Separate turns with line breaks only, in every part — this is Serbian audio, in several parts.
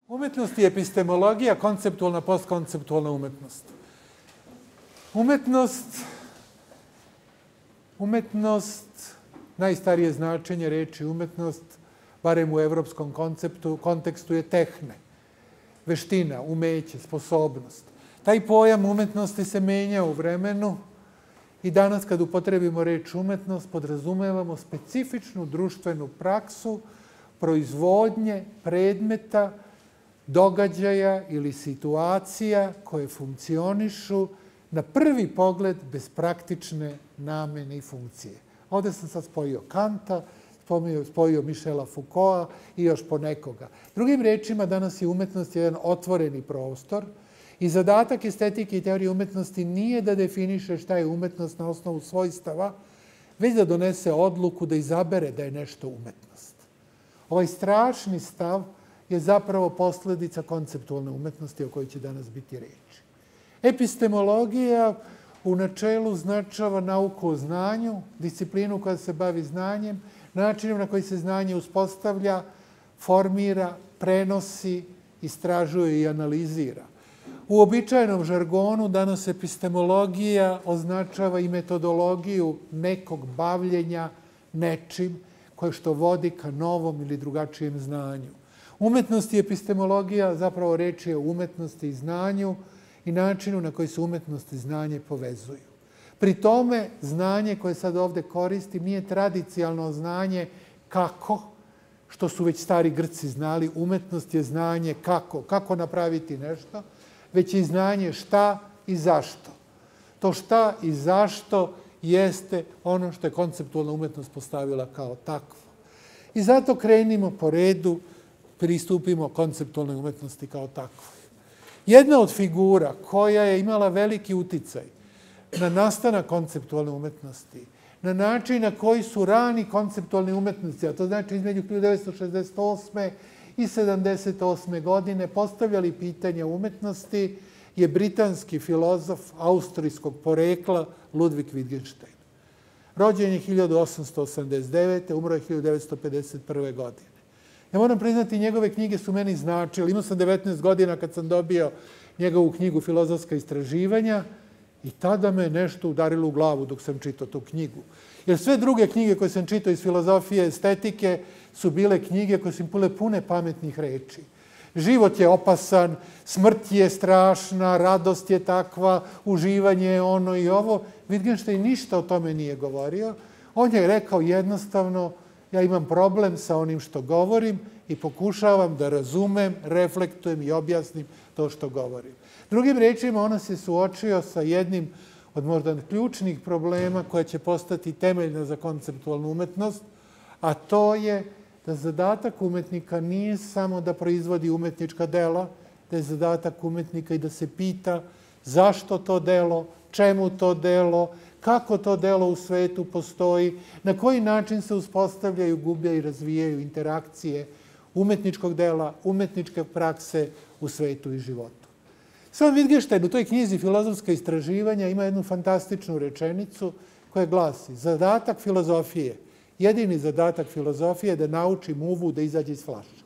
Umetnost i epistemologija, konceptualna, postkonceptualna umetnost. Umetnost, najstarije značenje reči umetnost, barem u evropskom kontekstu, je tehne. Veština, umeće, sposobnost. Taj pojam umetnosti se menja u vremenu i danas kad upotrebimo reč umetnost, podrazumevamo specifičnu društvenu praksu proizvodnje predmeta, događaja ili situacija koje funkcionišu na prvi pogled bez praktične namene i funkcije. Ovde sam sad spojio Kanta, spojio Michela Foucaulta i još ponekoga. Drugim rečima, danas je umetnost jedan otvoreni prostor i zadatak estetike i teorije umetnosti nije da definiše šta je umetnost na osnovu svojstava, već da donese odluku da izabere da je nešto umetnost. Ovaj strašni stav je zapravo posledica konceptualne umetnosti o kojoj će danas biti reči. Epistemologija u načelu značava nauku o znanju, disciplinu koja se bavi znanjem, načinom na koji se znanje uspostavlja, formira, prenosi, istražuje i analizira. U običajnom žargonu danas epistemologija označava i metodologiju nekog bavljenja nečim koje što vodi ka novom ili drugačijem znanju. Umetnost i epistemologija zapravo reč je o umetnosti i znanju i načinu na koji se umetnost i znanje povezuju. Pri tome, znanje koje sad ovde koristim nije tradicionalno znanje kako, što su već stari Grci znali, umetnost je znanje kako napraviti nešto, već i znanje šta i zašto. To šta i zašto jeste ono što je konceptualna umetnost postavila kao takvo. I zato krenimo po redu, pristupimo konceptualnoj umetnosti kao takvoj. Jedna od figura koja je imala veliki uticaj na nastanak konceptualne umetnosti, na način na koji su rani konceptualni umetnosti, a to znači između 1968. i 1978. godine, postavljali pitanja umetnosti, je britanski filozof austrijskog porekla Ludwig Wittgenstein. Rođen je 1889. Umro je 1951. godine. Ja moram priznati, njegove knjige su meni značile. Imao sam 19 godina kad sam dobio njegovu knjigu Filozofska istraživanja i tada me nešto udarilo u glavu dok sam čitao tu knjigu. Jer sve druge knjige koje sam čitao iz filozofije, estetike, su bile knjige koje su bile pune pametnih reči. Život je opasan, smrt je strašna, radost je takva, uživanje je ono i ovo. Wittgenstein ništa o tome nije govorio. On je rekao jednostavno, ja imam problem sa onim što govorim i pokušavam da razumem, reflektujem i objasnim to što govorim. Drugim rečima, on se suočio sa jednim od možda ključnih problema koja će postati temeljna za konceptualnu umetnost, a to je da zadatak umetnika nije samo da proizvodi umetnička dela, da je zadatak umetnika i da se pita zašto to delo, čemu to delo, kako to delo u svetu postoji, na koji način se uspostavljaju, gublje i razvijaju interakcije umetničkog dela, umetničke prakse u svetu i životu. Sam Wittgenstein u toj knjizi Filozofska istraživanja ima jednu fantastičnu rečenicu koja glasi: zadatak filozofije, jedini zadatak filozofije je da nauči muvu da izađe iz flaše.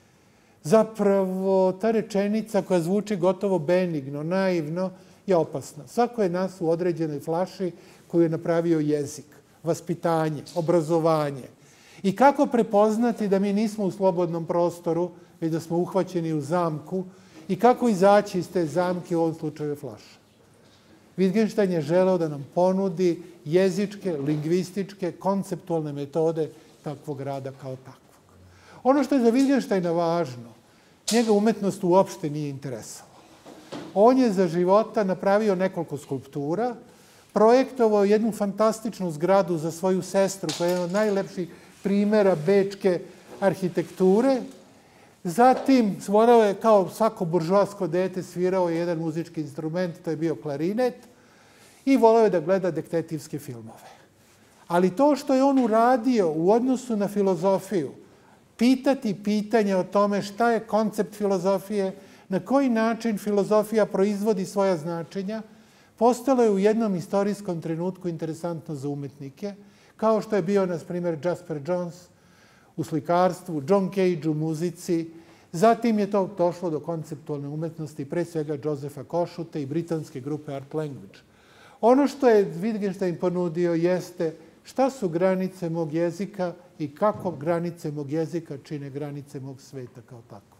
Zapravo, ta rečenica koja zvuči gotovo benigno, naivno, je opasna. Svako je nas u određenoj flaši koju je napravio jezik, vaspitanje, obrazovanje. I kako prepoznati da mi nismo u slobodnom prostoru, već da smo uhvaćeni u zamku, i kako izaći iz te zamke, u ovom slučaju flaša. Wittgenstein je želeo da nam ponudi jezičke, lingvističke, konceptualne metode takvog rada kao takvog. Ono što je za Wittgensteina važno, njega umetnost uopšte nije interesovala. On je za života napravio nekoliko skulptura, projektovao jednu fantastičnu zgradu za svoju sestru, koja je jedan od najlepših primera bečke arhitekture. Zatim, svorao je, kao svako buržoasko dete, svirao je jedan muzički instrument, to je bio klarinet, i voleo je da gleda detektivske filmove. Ali to što je on uradio u odnosu na filozofiju, pitati pitanje o tome šta je koncept filozofije, na koji način filozofija proizvodi svoja značenja, postalo je u jednom istorijskom trenutku interesantno za umetnike, kao što je bio, na primjer, Jasper Johns u slikarstvu, John Cage u muzici, Zatim je to došlo do konceptualne umetnosti, pre svega Josefa Košute i britanske grupe Art Language. Ono što je Wittgenstein ponudio jeste šta su granice mog jezika i kako granice mog jezika čine granice mog sveta kao tako.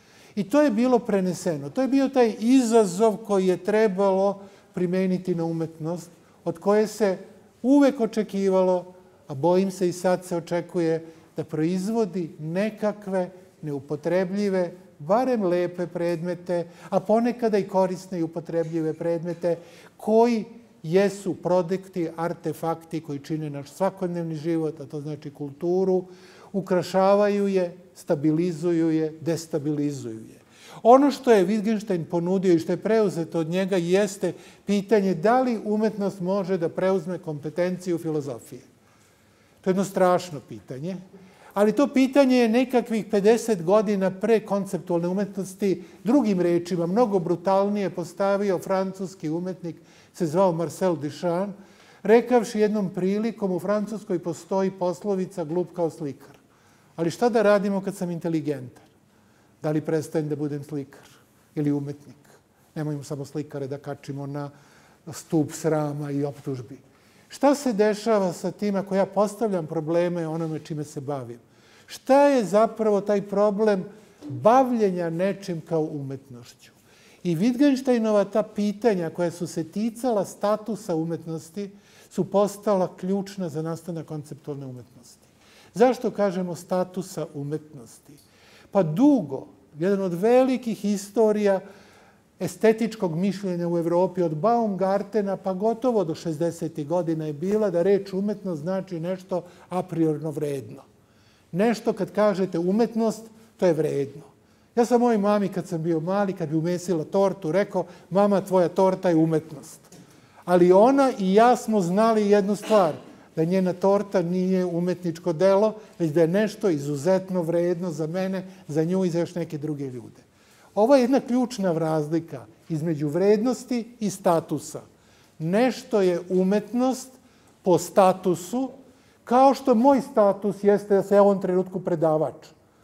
I to je bilo preneseno. To je bio taj izazov koji je trebalo primeniti na umetnost, od koje se uvek očekivalo, a bojim se i sad se očekuje, da proizvodi nekakve neupotrebljive, barem lepe predmete, a ponekada i korisne i upotrebljive predmete, koji jesu produkti, artefakti koji čine naš svakodnevni život, a to znači kulturu, ukrašavaju je, stabilizuju je, destabilizuju je. Ono što je Wittgenstein ponudio i što je preuzeto od njega jeste pitanje da li umetnost može da preuzme kompetenciju filozofije. To je jedno strašno pitanje, ali to pitanje je nekakvih 50 godina pre konceptualne umetnosti, drugim rečima, mnogo brutalnije postavio francuski umetnik, se zvao Marcel Duchamp, rekavši jednom prilikom u Francuskoj postoji poslovica glup kao slikar. Ali šta da radimo kad sam inteligentan? Da li prestajem da budem slikar ili umetnik? Nemojmo samo slikare da kačimo na stup srama i optužbi. Šta se dešava sa tim ako ja postavljam probleme onome čime se bavim? Šta je zapravo taj problem bavljenja nečim kao umetnošću? I Wittgensteinova ta pitanja koja su se ticala statusa umetnosti su postala ključna za nastanak konceptualne umetnosti. Zašto kažemo statusa umetnosti? Pa dugo, jedan od velikih istorija estetičkog mišljenja u Evropi od Baumgartena pa gotovo do 60. godina je bila da reč umetnost znači nešto a priorno vredno. Nešto kad kažete umetnost, to je vredno. Ja sam mojoj mami kad sam bio mali, kad bi umesila tortu, rekao, mama, tvoja torta je umetnost. Ali ona i ja smo znali jednu stvar, da njena torta nije umetničko delo, već da je nešto izuzetno vredno za mene, za nju i za još neke druge ljude. Ovo je jedna ključna razlika između vrednosti i statusa. Nešto je umetnost po statusu, kao što moj status jeste da sam ja u ovom trenutku predavač.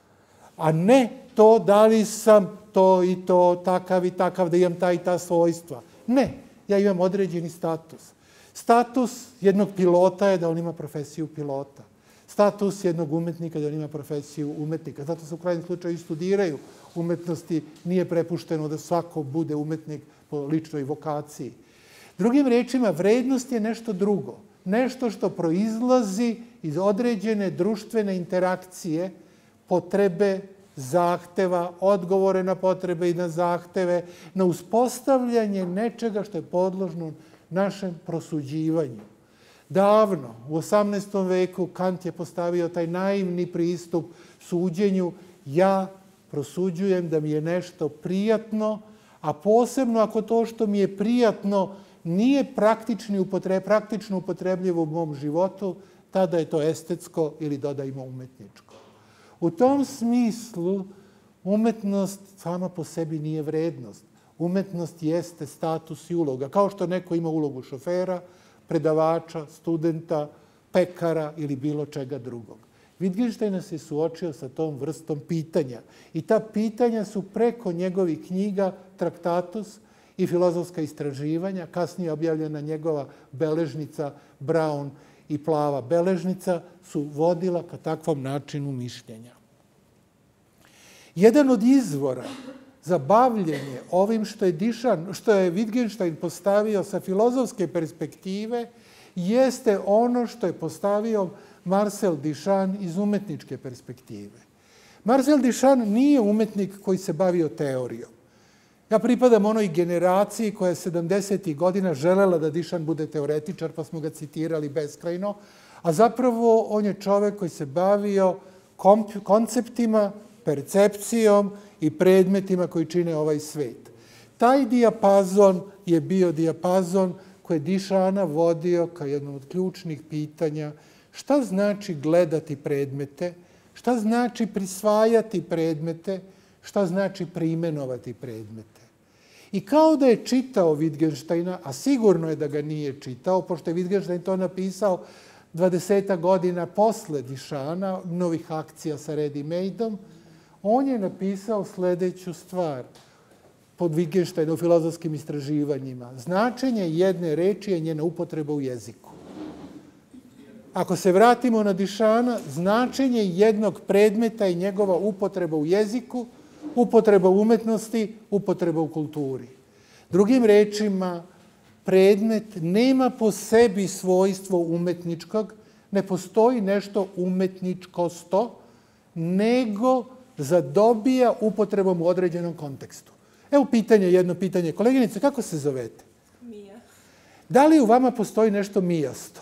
A ne to da li sam to i to, takav i takav, da imam ta i ta svojstva. Ne, ja imam određeni status. Status jednog pilota je da on ima profesiju pilota. Status jednog umetnika je da on ima profesiju umetnika. Zato se u krajnjem slučaju i studiraju umetnosti. Nije prepušteno da svako bude umetnik po ličnoj vokaciji. Drugim rečima, vrednost je nešto drugo. Nešto što proizlazi iz određene društvene interakcije, potrebe, zahteva, odgovore na potrebe i na zahteve, na uspostavljanje nečega što je podložno našem prosuđivanju. Davno, u 18. veku, Kant je postavio taj naivni pristup suđenju. Ja prosuđujem da mi je nešto prijatno, a posebno ako to što mi je prijatno nije praktično upotrebljivo u mom životu, tada je to estetsko ili dodajmo umetničko. U tom smislu umetnost sama po sebi nije vrednost. Umetnost jeste status i uloga. Kao što neko ima ulogu šofera, predavača, studenta, pekara ili bilo čega drugog. Wittgenstein nas je suočio sa tom vrstom pitanja. I ta pitanja su preko njegovih knjiga Traktatus i filozofska istraživanja, kasnije objavljena njegova beležnica Brown i plava beležnica, su vodila ka takvom načinu mišljenja. Jedan od izvora za bavljenje ovim što je Wittgenstein postavio sa filozofske perspektive jeste ono što je postavio Marcel Duchamp iz umetničke perspektive. Marcel Duchamp nije umetnik koji se bavio teorijom. Ja pripadam onoj generaciji koja je 70. godina želela da Duchamp bude teoretičar, pa smo ga citirali beskrajno, a zapravo on je čovek koji se bavio konceptima, percepcijom i predmetima koji čine ovaj svet. Taj dijapazon je bio dijapazon koji je Duchampa vodio kao jedno od ključnih pitanja šta znači gledati predmete, šta znači prisvajati predmete, šta znači preimenovati predmete. I kao da je čitao Wittgensteina, a sigurno je da ga nije čitao, pošto je Wittgenstein to napisao 20 godina posle Duchampa, novih akcija sa ready-made-om, On je napisao sljedeću stvar pod Wittgensteina u filozofskim istraživanjima. Značenje jedne reči je njena upotreba u jeziku. Ako se vratimo na Duchampa, značenje jednog predmeta je njegova upotreba u jeziku, upotreba u umetnosti, upotreba u kulturi. Drugim rečima, predmet nema po sebi svojstvo umetničkog, ne postoji nešto umetničkosto, nego zadobija upotrebom u određenom kontekstu. Evo jedno pitanje. Koleginice, kako se zovete?
Mija.
Da li u vama postoji nešto mijasto?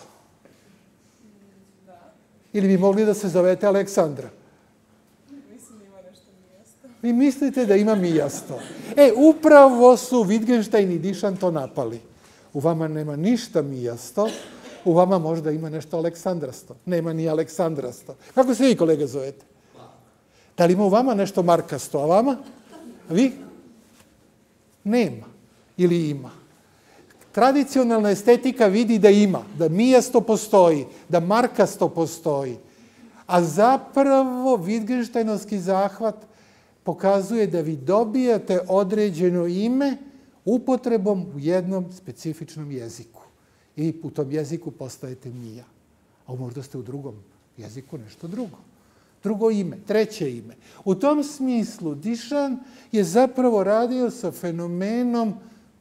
Da.
Ili bi mogli da se zovete Aleksandra?
Mislim da ima nešto mijasto.
Vi mislite da ima mijasto. Upravo su Wittgenstein i Duchamp to napali. U vama nema ništa mijasto, u vama možda ima nešto aleksandrasto. Nema ni aleksandrasto. Kako se vi, kolega, zovete? Da li ima u vama nešto markasto, a vama? A vi? Nema. Ili ima. Tradicionalna estetika vidi da ima, da mijasto postoji, da markasto postoji. A zapravo Wittgensteinovski zahvat pokazuje da vi dobijate određeno ime upotrebom u jednom specifičnom jeziku. I u tom jeziku postajete Mija. A možda ste u drugom jeziku nešto drugo. Drugo ime, treće ime. U tom smislu Duchamp je zapravo radio sa fenomenom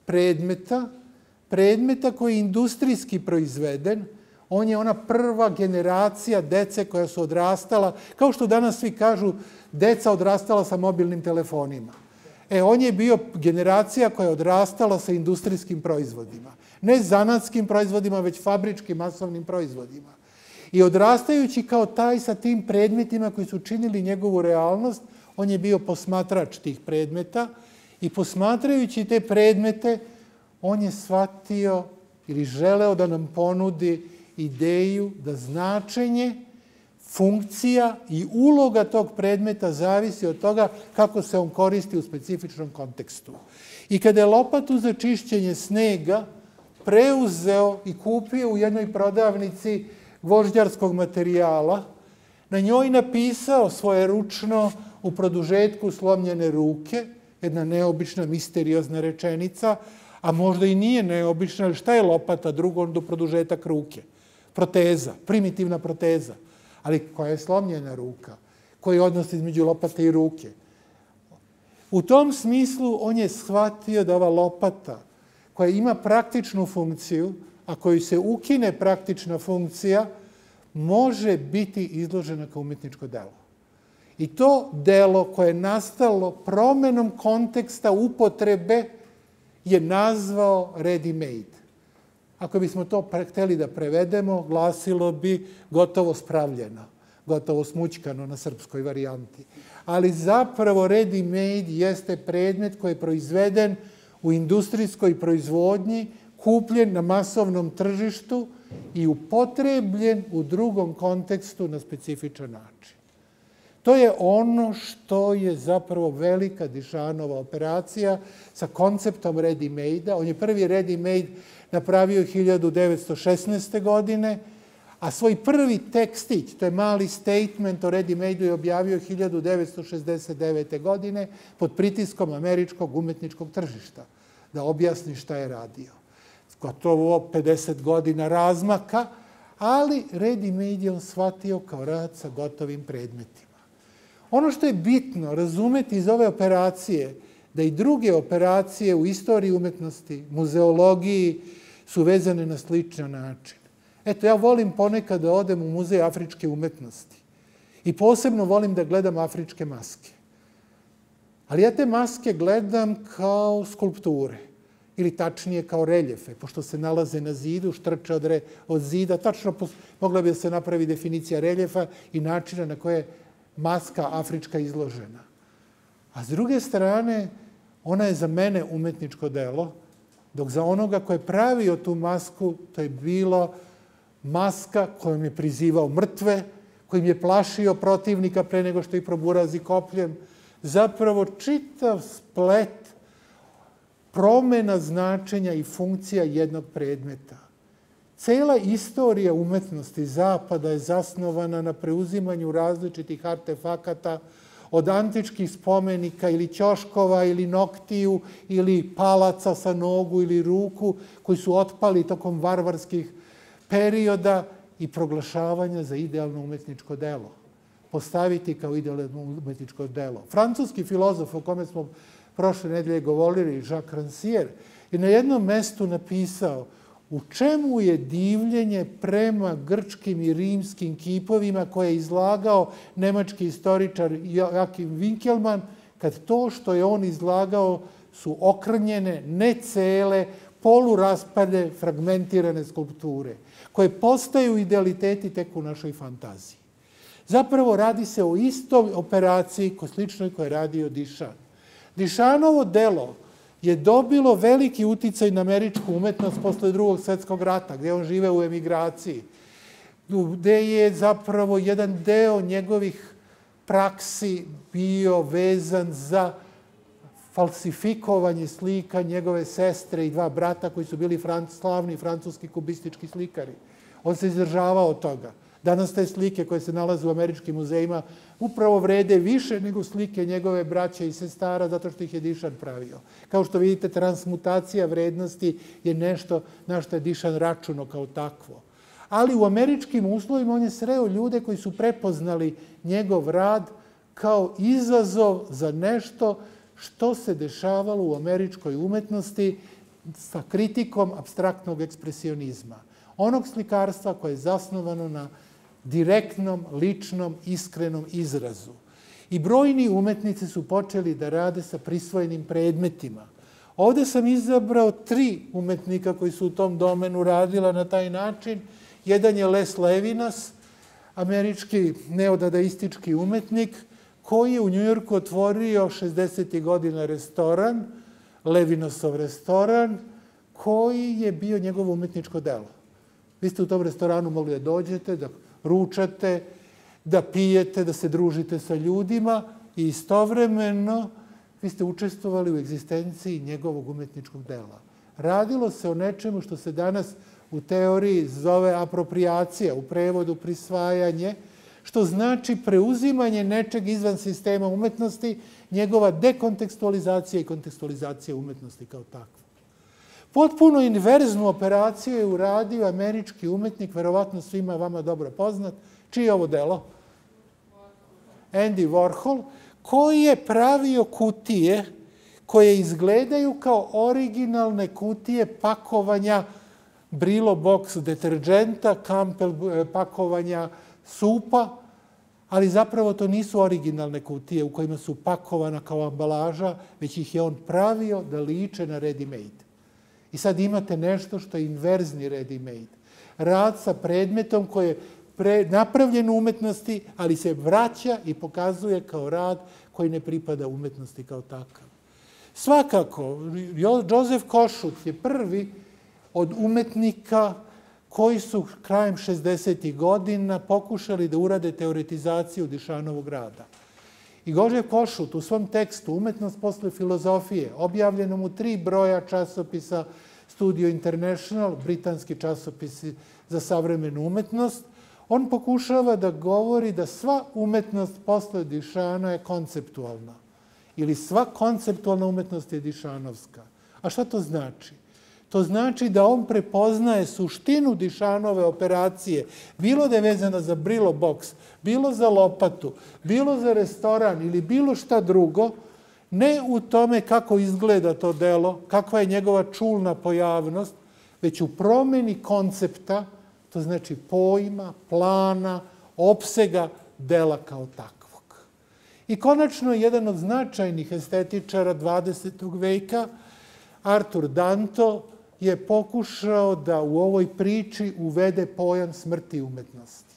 predmeta koji je industrijski proizveden. On je ona prva generacija dece koja su odrastala, kao što danas svi kažu, deca odrastala sa mobilnim telefonima. On je bio generacija koja je odrastala sa industrijskim proizvodima. Ne zanatskim proizvodima, već fabričkim masovnim proizvodima. I odrastajući kao taj sa tim predmetima koji su činili njegovu realnost, on je bio posmatrač tih predmeta i posmatrajući te predmete, on je shvatio ili želeo da nam ponudi ideju da značenje, funkcija i uloga tog predmeta zavisi od toga kako se on koristi u specifičnom kontekstu. I kada je lopatu za čišćenje snega preuzeo i kupio u jednoj prodavnici gvožđarskog materijala, na njoj napisao svoje ručno u produžetku slomljene ruke, jedna neobična, misteriozna rečenica, a možda i nije neobična, ali šta je lopata drugo do produžetak ruke? Proteza, primitivna proteza. Ali koja je slomljena ruka? Koji je odnos između lopate i ruke? U tom smislu on je shvatio da ova lopata, koja ima praktičnu funkciju, a koju se ukine praktična funkcija, može biti izložena kao umetničko delo. I to delo koje je nastalo promenom konteksta upotrebe je nazvao ready made. Ako bismo to hteli da prevedemo, glasilo bi gotovo spravljeno, gotovo smućkano na srpskoj varijanti. Ali zapravo ready made jeste predmet koji je proizveden u industrijskoj proizvodnji, kupljen na masovnom tržištu i upotrebljen u drugom kontekstu na specifičan način. To je ono što je zapravo velika Duchampova operacija sa konceptom ready made-a. On je prvi ready made napravio 1916. godine, a svoj prvi tekstić, to je mali statement o ready made-u, je objavio 1969. godine pod pritiskom američkog umetničkog tržišta, da objasni šta je radio. Gotovo 50 godina razmaka, ali ready made je on shvatio kao rad sa gotovim predmetima. Ono što je bitno razumeti iz ove operacije, da i druge operacije u istoriji umetnosti, muzeologiji, su vezane na sličan način. Eto, ja volim ponekad da odem u muzej afričke umetnosti i posebno volim da gledam afričke maske. Ali ja te maske gledam kao skulpture ili tačnije kao reljefe, pošto se nalaze na zidu, štrče od zida. Tačno mogla bi da se napravi definicija reljefa i načina na koje je maska afrička izložena. A s druge strane, ona je za mene umetničko delo, dok za onoga ko je pravio tu masku, to je bilo maska kojom je prizivao mrtve, kojim je plašio protivnika pre nego što ih proburazi kopljem. Zapravo čitav splet promena značenja i funkcija jednog predmeta. Cela istorija umetnosti Zapada je zasnovana na preuzimanju različitih artefakata od antičkih spomenika ili ćoškova ili noktiju ili palaca sa nogu ili ruku koji su otpali tokom varvarskih perioda i proglašavanja za idealno umetničko delo. Postaviti kao idealno umetničko delo. Francuski filozof o kome smo prošle nedelje govorili, Jacques Rancière, je na jednom mestu napisao u čemu je divljenje prema grčkim i rimskim kipovima koje je izlagao nemački istoričar Joachim Winckelmann, kad to što je on izlagao su okrnjene, ne cele, poluraspade, fragmentirane skulpture, koje postaju idealiteti tek u našoj fantaziji. Zapravo radi se o istoj operaciji, sličnoj koje je radio Duchamp. Duchampovo delo je dobilo veliki uticaj na američku umetnost posle Drugog svjetskog rata, gde on žive u emigraciji, gde je zapravo jedan deo njegovih praksi bio vezan za falsifikovanje slika njegove sestre i dva brata koji su bili slavni francuski kubistički slikari. On se izdržavao od toga. Danas te slike koje se nalaze u američkim muzejima upravo vrede više nego slike njegove braće i sestara zato što ih je Duchamp pravio. Kao što vidite, transmutacija vrednosti je nešto na što je Duchamp računao kao takvo. Ali u američkim uslovima on je sreo ljude koji su prepoznali njegov rad kao izazov za nešto što se dešavalo u američkoj umetnosti sa kritikom apstraktnog ekspresionizma. Onog slikarstva koje je zasnovano na direktnom, ličnom, iskrenom izrazu. I brojni umetnici su počeli da rade sa prisvojenim predmetima. Ovde sam izabrao 3 umetnika koji su u tom domenu radila na taj način. Jedan je Les Levinas, američki neodadaistički umetnik, koji je u Njujorku otvorio 60. godina restoran, Levinasov restoran, koji je bio njegovo umetničko delo. Vi ste u tom restoranu mogli da dođete, da ručate, da pijete, da se družite sa ljudima i istovremeno vi ste učestvovali u egzistenciji njegovog umetničkog dela. Radilo se o nečemu što se danas u teoriji zove apropriacija, u prevodu prisvajanje, što znači preuzimanje nečeg izvan sistema umetnosti, njegova dekontekstualizacija i kontekstualizacija umetnosti kao takva. Potpuno inverznu operaciju je uradio američki umetnik, verovatno svima vama dobro poznat. Čije je ovo delo? Andy Warhol, koji je pravio kutije koje izgledaju kao originalne kutije pakovanja Brillo box deterđenta, Campbell pakovanja supa, ali zapravo to nisu originalne kutije u kojima su pakovana kao ambalaža, već ih je on pravio da liče na ready-made. I sad imate nešto što je inverzni ready-made. Rad sa predmetom koji je napravljen u umetnosti, ali se vraća i pokazuje kao rad koji ne pripada umetnosti kao takav. Svakako, Josef Košut je prvi od umetnika koji su krajem 60. godina pokušali da urade teoretizaciju Duchanovog rada. I Josef Košut u svom tekstu Umetnost posle filozofije, objavljenom u 3 broja časopisa Studio International, britanski časopisi za savremenu umetnost, on pokušava da govori da sva umetnost posle Duchana je konceptualna. Ili sva konceptualna umetnost je Duchanovska. A šta to znači? To znači da on prepoznaje suštinu Duchanove operacije, bilo da je vezana za Brillo box, bilo za lopatu, bilo za restoran ili bilo šta drugo, ne u tome kako izgleda to delo, kakva je njegova čulna pojavnost, već u promeni koncepta, to znači pojma, plana, opsega dela kao takvog. I konačno, jedan od značajnih estetičara 20. veka, Arthur Danto, je pokušao da u ovoj priči uvede pojam smrti umetnosti.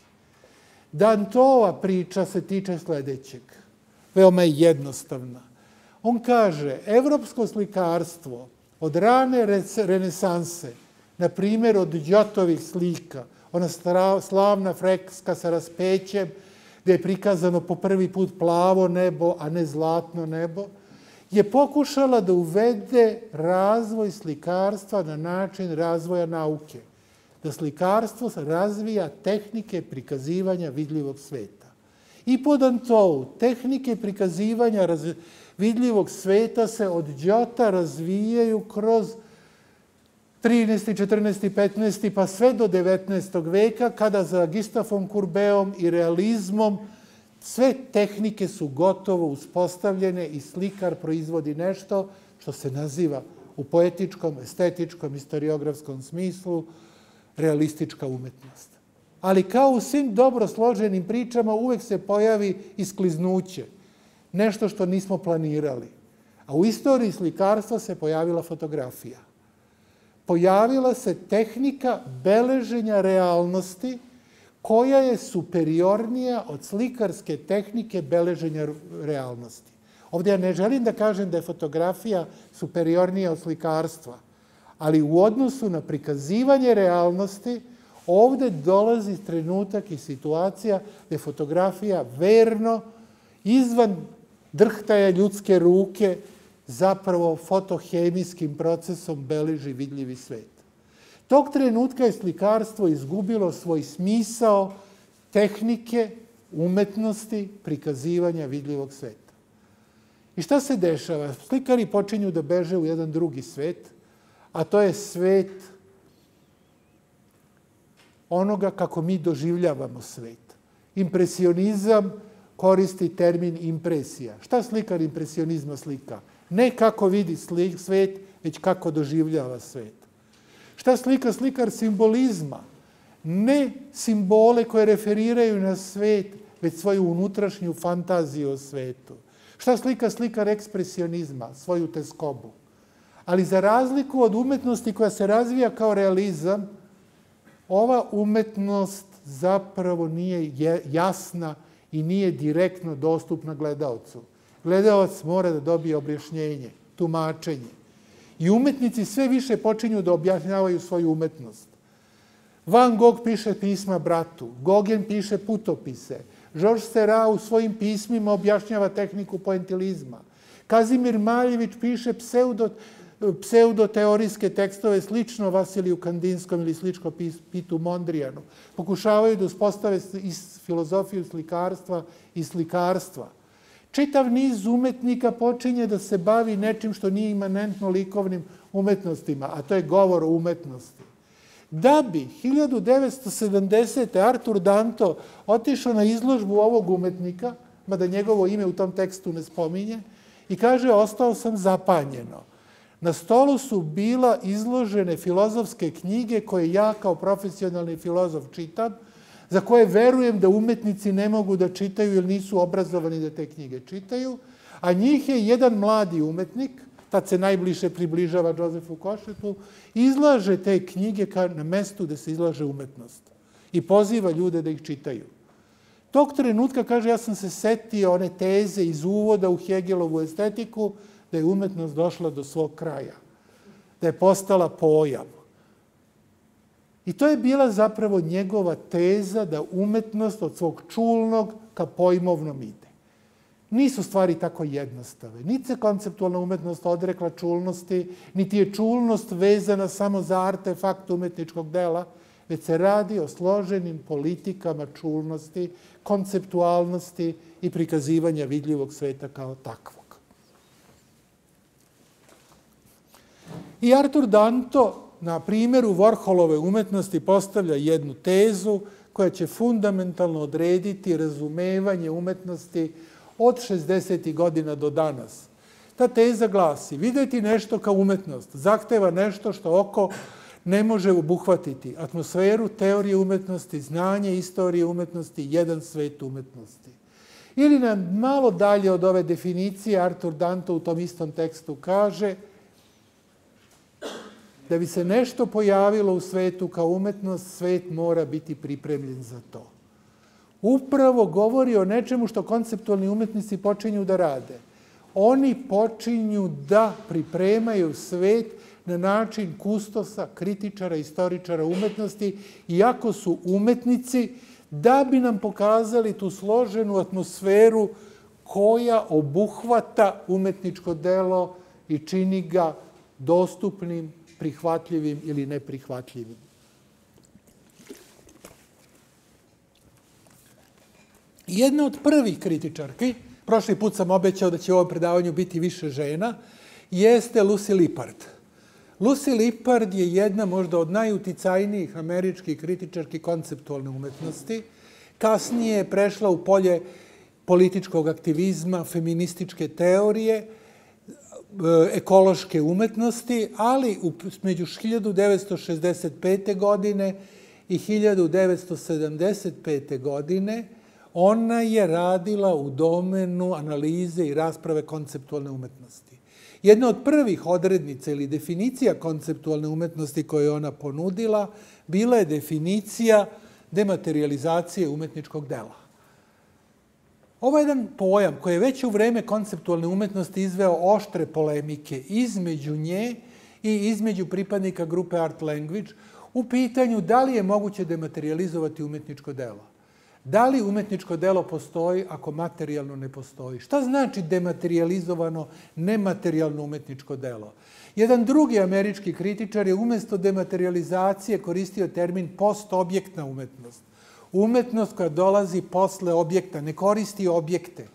Dantova priča se tiče sledećeg. Veoma je jednostavna. On kaže, evropsko slikarstvo od rane renesanse, na primjer od Giotovih slika, ona slavna freska sa raspećem, gde je prikazano po prvi put plavo nebo, a ne zlatno nebo, je pokušala da uvede razvoj slikarstva na način razvoja nauke. Da slikarstvo razvija tehnike prikazivanja vidljivog sveta. I po Dantou tehnike prikazivanja vidljivog sveta se od Đota razvijaju kroz 13., 14., 15. pa sve do 19. veka, kada za Gustafom Courbetom i realizmom sve tehnike su gotovo uspostavljene i slikar proizvodi nešto što se naziva u poetičkom, estetičkom, historiografskom smislu realistička umetnost. Ali kao u svim dobro složenim pričama uvek se pojavi iskliznuće, nešto što nismo planirali. A u istoriji slikarstva se pojavila fotografija. Pojavila se tehnika beleženja realnosti koja je superiornija od slikarske tehnike beleženja realnosti. Ovdje ja ne želim da kažem da je fotografija superiornija od slikarstva, ali u odnosu na prikazivanje realnosti ovdje dolazi trenutak i situacija gdje fotografija verno, izvan drhtaja ljudske ruke, zapravo fotohemijskim procesom beleži vidljivi svet. Tog trenutka je slikarstvo izgubilo svoj smisao tehnike, umetnosti, prikazivanja vidljivog sveta. I šta se dešava? Slikari počinju da beže u jedan drugi svet, a to je svet onoga kako mi doživljavamo svet. Impresionizam koristi termin impresija. Šta slikar impresionizma slika? Ne kako vidi svet, već kako doživljava svet. Šta slika slikar simbolizma? Ne simbole koje referiraju na svet, već svoju unutrašnju fantaziju o svetu. Šta slika slikar ekspresionizma? Svoju teskobu. Ali za razliku od umetnosti koja se razvija kao realizam, ova umetnost zapravo nije jasna i nije direktno dostupna gledaocu. Gledalac mora da dobije objašnjenje, tumačenje. I umetnici sve više počinju da objašnjavaju svoju umetnost. Van Gogh piše pisma bratu, Gauguin piše putopise, Georges Seurat u svojim pismima objašnjava tehniku poentilizma. Kazimir Maljević piše pseudoteorijske tekstove slično Vasiliju Kandinskom ili slično Pitu Mondrijanu. Pokušavaju da uspostave filozofiju slikarstva i slikarstva. Čitav niz umetnika počinje da se bavi nečim što nije imanentno likovnim umetnostima, a to je govor o umetnosti. Da bi 1970. Artur Danto otišao na izložbu ovog umetnika, mada njegovo ime u tom tekstu ne spominje, i kaže, ostao sam zapanjeno. Na stolu su bila izložene filozofske knjige koje ja kao profesionalni filozof čitam, za koje verujem da umetnici ne mogu da čitaju jer nisu obrazovani da te knjige čitaju, a njih je jedan mladi umetnik, tad se najbliže približava Josefu Košetu, izlaže te knjige na mestu gde se izlaže umetnost i poziva ljude da ih čitaju. Tog trenutka, kaže, ja sam se setio one teze iz uvoda u Hegelovu estetiku, da je umetnost došla do svog kraja, da je postala pojam. I to je bila zapravo njegova teza da umetnost od svog čulnog ka pojmovnom ide. Nisu stvari tako jednostave. Niti se konceptualna umetnost odrekla čulnosti, niti je čulnost vezana samo za artefakt umetničkog dela, već se radi o složenim politikama čulnosti, konceptualnosti i prikazivanja vidljivog sveta kao takvog. I Artur Danto na primjeru Warholove umetnosti postavlja jednu tezu koja će fundamentalno odrediti razumevanje umetnosti od 60. godina do danas. Ta teza glasi, vidjeti nešto kao umetnost zahteva nešto što oko ne može obuhvatiti. Atmosferu, teorije umetnosti, znanje, istorije umetnosti, jedan svet umetnosti. Ili nam malo dalje od ove definicije Artur Danto u tom istom tekstu kaže da bi se nešto pojavilo u svetu kao umetnost, svet mora biti pripremljen za to. Upravo govori o nečemu što konceptualni umetnici počinju da rade. Oni počinju da pripremaju svet na način kustosa, kritičara, istoričara umetnosti, iako su umetnici, da bi nam pokazali tu složenu atmosferu koja obuhvata umetničko delo i čini ga dostupnim, prihvatljivim ili neprihvatljivim. Jedna od prvih kritičarki, prošli put sam obećao da će u ovom predavanju biti više žena, jeste Lucy Lippard. Lucy Lippard je jedna možda od najuticajnijih američkih kritičarki konceptualne umetnosti. Kasnije je prešla u polje političkog aktivizma, feminističke teorije, ekološke umetnosti, ali među 1965. godine i 1975. godine ona je radila u domenu analize i rasprave konceptualne umetnosti. Jedna od prvih odrednica ili definicija konceptualne umetnosti koju je ona ponudila bila je definicija dematerializacije umetničkog dela. Ovo je jedan pojam koji je već u vreme konceptualne umetnosti izveo oštre polemike između nje i između pripadnika grupe Art Language u pitanju da li je moguće dematerializovati umetničko delo. Da li umetničko delo postoji ako materijalno ne postoji? Šta znači dematerializovano, nematerijalno umetničko delo? Jedan drugi američki kritičar je umjesto dematerializacije koristio termin postobjektna umetnost. Umetnost koja dolazi posle objekta, ne koristi objekte,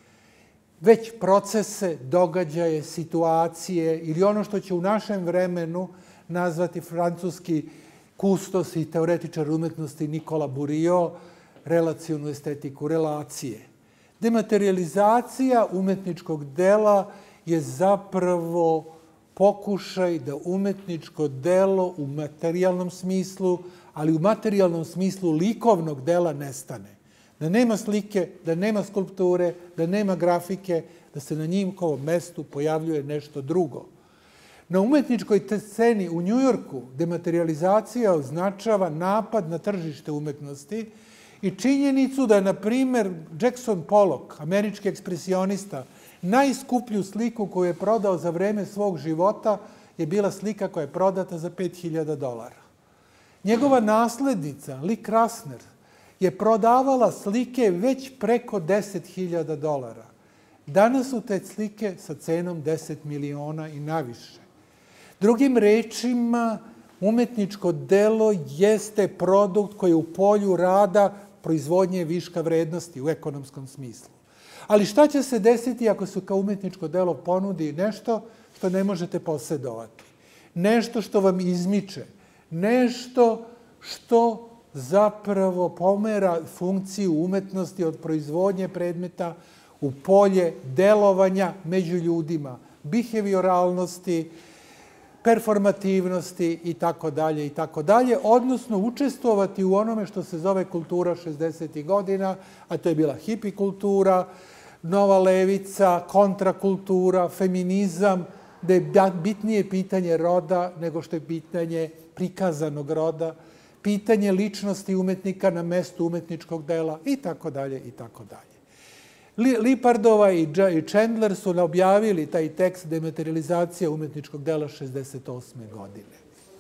već procese, događaje, situacije ili ono što će u našem vremenu nazvati francuski kustos i teoretičar umetnosti Nicolas Bourriaud, relacionu estetiku, relacije. Dematerializacija umetničkog dela je zapravo pokušaj da umetničko delo u materijalnom smislu, ali u materijalnom smislu likovnog dela nestane. Da nema slike, da nema skulpture, da nema grafike, da se na njihovom mestu pojavljuje nešto drugo. Na umetničkoj sceni u Njujorku dematerializacija označava napad na tržište umetnosti i činjenicu da, na primer, Jackson Pollock, američki ekspresionista, najskuplju sliku koju je prodao za vreme svog života je bila slika koja je prodata za $5.000. Njegova naslednica, Lee Krasner, je prodavala slike već preko $10.000. Danas su te slike sa cenom 10 miliona i naviše. Drugim rečima, umetničko delo jeste produkt koji je u polju rada proizvodnje viška vrednosti u ekonomskom smislu. Ali šta će se desiti ako se kao umetničko delo ponudi nešto što ne možete posjedovati? Nešto što vam izmiče, nešto što zapravo pomera funkciju umetnosti od proizvodnje predmeta u polje delovanja među ljudima, behavioralnosti, performativnosti i tako dalje, odnosno učestvovati u onome što se zove kultura 60. godina, a to je bila hipi kultura, nova levica, kontrakultura, feminizam, da je bitnije pitanje roda nego što je pitanje prikazanog roda, pitanje ličnosti umetnika na mestu umetničkog dela i tako dalje i tako dalje. Lippardova i Chandler su objavili taj tekst dematerializacija umetničkog dela 68. godine.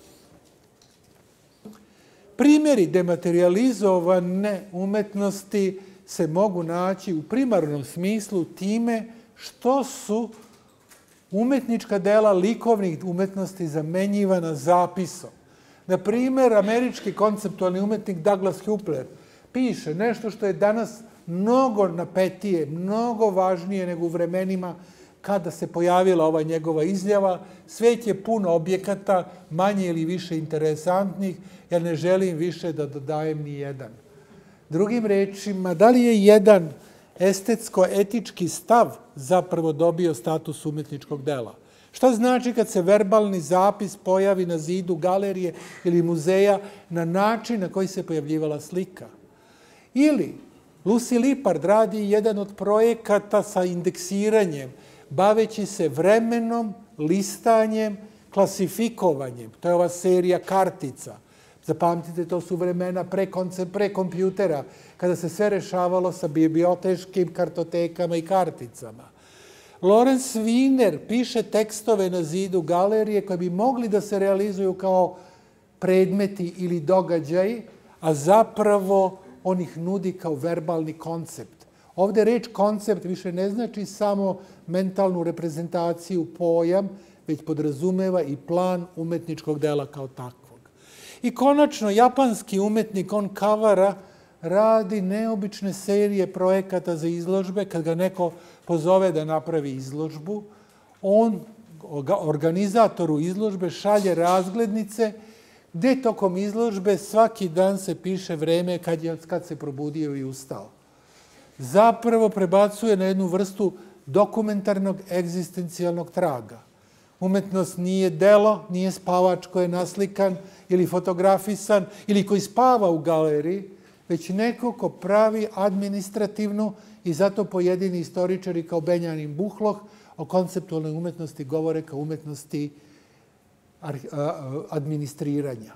Primjeri dematerializovane umetnosti se mogu naći u primarnom smislu time što su umetnička dela likovnih umetnosti zamenjivana zapisom. Na primjer, američki konceptualni umetnik Douglas Hupler piše nešto što je danas mnogo napetije, mnogo važnije nego u vremenima kada se pojavila ova njegova izjava. Svet je pun objekata, manje ili više interesantnih, ja ne želim više da dodajem ni jedan. Drugim rečima, da li je jedan estetsko-etički stav zapravo dobio status umetničkog dela? Šta znači kad se verbalni zapis pojavi na zidu galerije ili muzeja na način na koji se pojavljivala slika? Ili Lucy Lippard radi jedan od projekata sa indeksiranjem, baveći se vremenom, listanjem, klasifikovanjem. To je ova serija kartica. Zapamtite, to su vremena pre kompjutera, kada se sve rešavalo sa biblioteškim kartotekama i karticama. Lawrence Weiner piše tekstove na zidu galerije koje bi mogli da se realizuju kao predmeti ili događaji, a zapravo on ih nudi kao verbalni koncept. Ovde reč koncept više ne znači samo mentalnu reprezentaciju, pojam, već podrazumeva i plan umetničkog dela kao takvog. I konačno, japanski umetnik Kawara radi neobične serije projekata za izložbe. Kad ga neko pozove da napravi izložbu, on organizatoru izložbe šalje razglednice gde tokom izložbe svaki dan se piše vreme kad se probudio i ustao. Zapravo prebacuje na jednu vrstu dokumentarnog egzistencijalnog traga. Umetnost nije delo, nije spavač koji je naslikan ili fotografisan ili koji spava u galeriji, već neko ko pravi administrativnu i zato pojedini istoričari kao Benjamin Buchloh o konceptualnoj umetnosti govore kao umetnosti administriranja.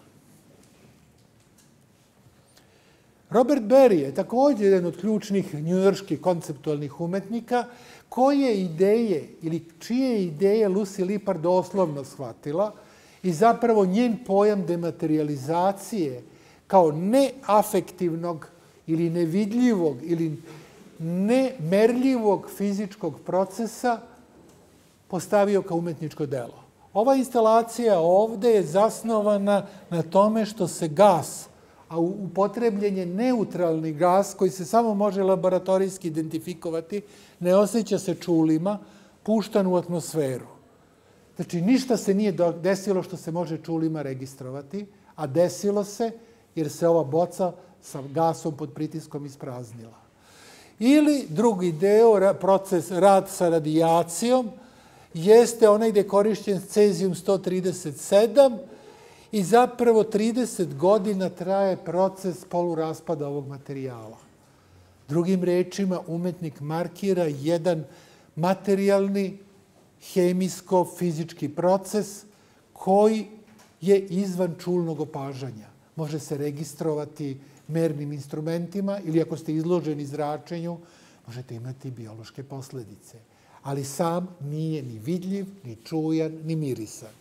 Robert Barry je također jedan od ključnih njujorških konceptualnih umetnika koje ideje ili čije ideje Lucy Lippard doslovno shvatila i zapravo njen pojam dematerializacije kao neafektivnog ili nevidljivog ili nemerljivog fizičkog procesa postavio kao umetničko delo. Ova instalacija ovde je zasnovana na tome što se gas, a upotrebljen je neutralni gas koji se samo može laboratorijski identifikovati, ne osjeća se čulima, puštan u atmosferu. Znači, ništa se nije desilo što se može čulima registrovati, a desilo se jer se ova boca sa gasom pod pritiskom ispraznila. Ili drugi deo, proces rad sa radijacijom, jeste onaj gde je korišćen cezijum 137 i zapravo 30 godina traje proces poluraspada ovog materijala. Drugim rečima, umetnik markira jedan materijalni, hemijsko-fizički proces koji je izvan čulnog opažanja. Može se registrovati mernim instrumentima ili ako ste izloženi zračenju, možete imati biološke posledice. Ali sam nije ni vidljiv, ni čujan, ni mirisan.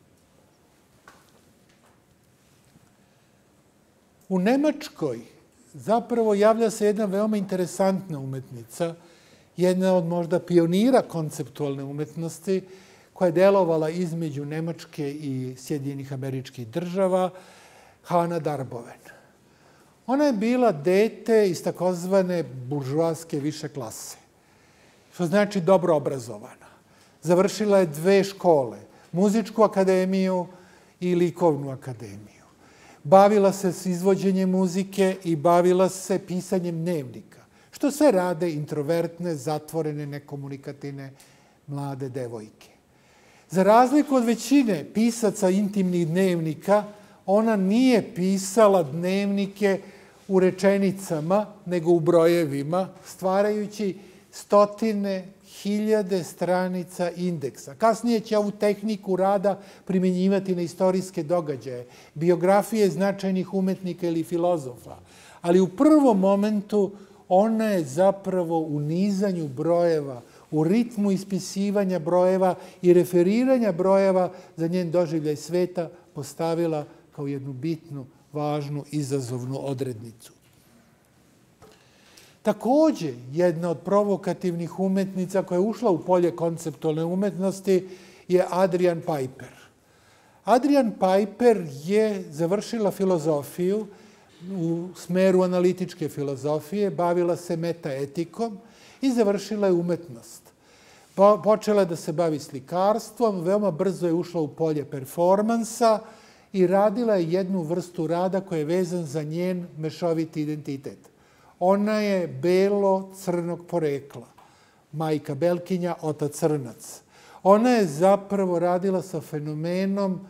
U Nemačkoj zapravo javlja se jedna veoma interesantna umetnica, jedna od možda pionira konceptualne umetnosti, koja je delovala između Nemačke i Sjedinjenih Američkih Država, Hanna Darboven. Ona je bila dete iz takozvane buržoaske više klase, što znači dobro obrazovana. Završila je 2 škole, muzičku akademiju i likovnu akademiju. Bavila se s izvođenjem muzike i bavila se pisanjem dnevnika, što sve rade introvertne, zatvorene, nekomunikativne mlade devojke. Za razliku od većine pisaca intimnih dnevnika, ona nije pisala dnevnike u rečenicama, nego u brojevima, stvarajući stotine, hiljade stranica indeksa. Kasnije će ovu tehniku rada primjenjivati na istorijske događaje, biografije značajnih umetnika ili filozofa. Ali u prvom momentu ona je zapravo u nizanju brojeva, u ritmu ispisivanja brojeva i referiranja brojeva za njen doživljaj sveta postavila kao jednu bitnu, važnu, izazovnu odrednicu. Također, jedna od provokativnih umetnica koja je ušla u polje konceptualne umetnosti je Adrian Piper. Adrian Piper je završila filozofiju u smeru analitičke filozofije, bavila se metaetikom i završila je umetnost. Počela je da se bavi slikarstvom, veoma brzo je ušla u polje performansa i radila je jednu vrstu rada koja je vezan za njen mešoviti identitet. Ona je belo-crnog porekla, majka Belkinja, otac crnac. Ona je zapravo radila sa fenomenom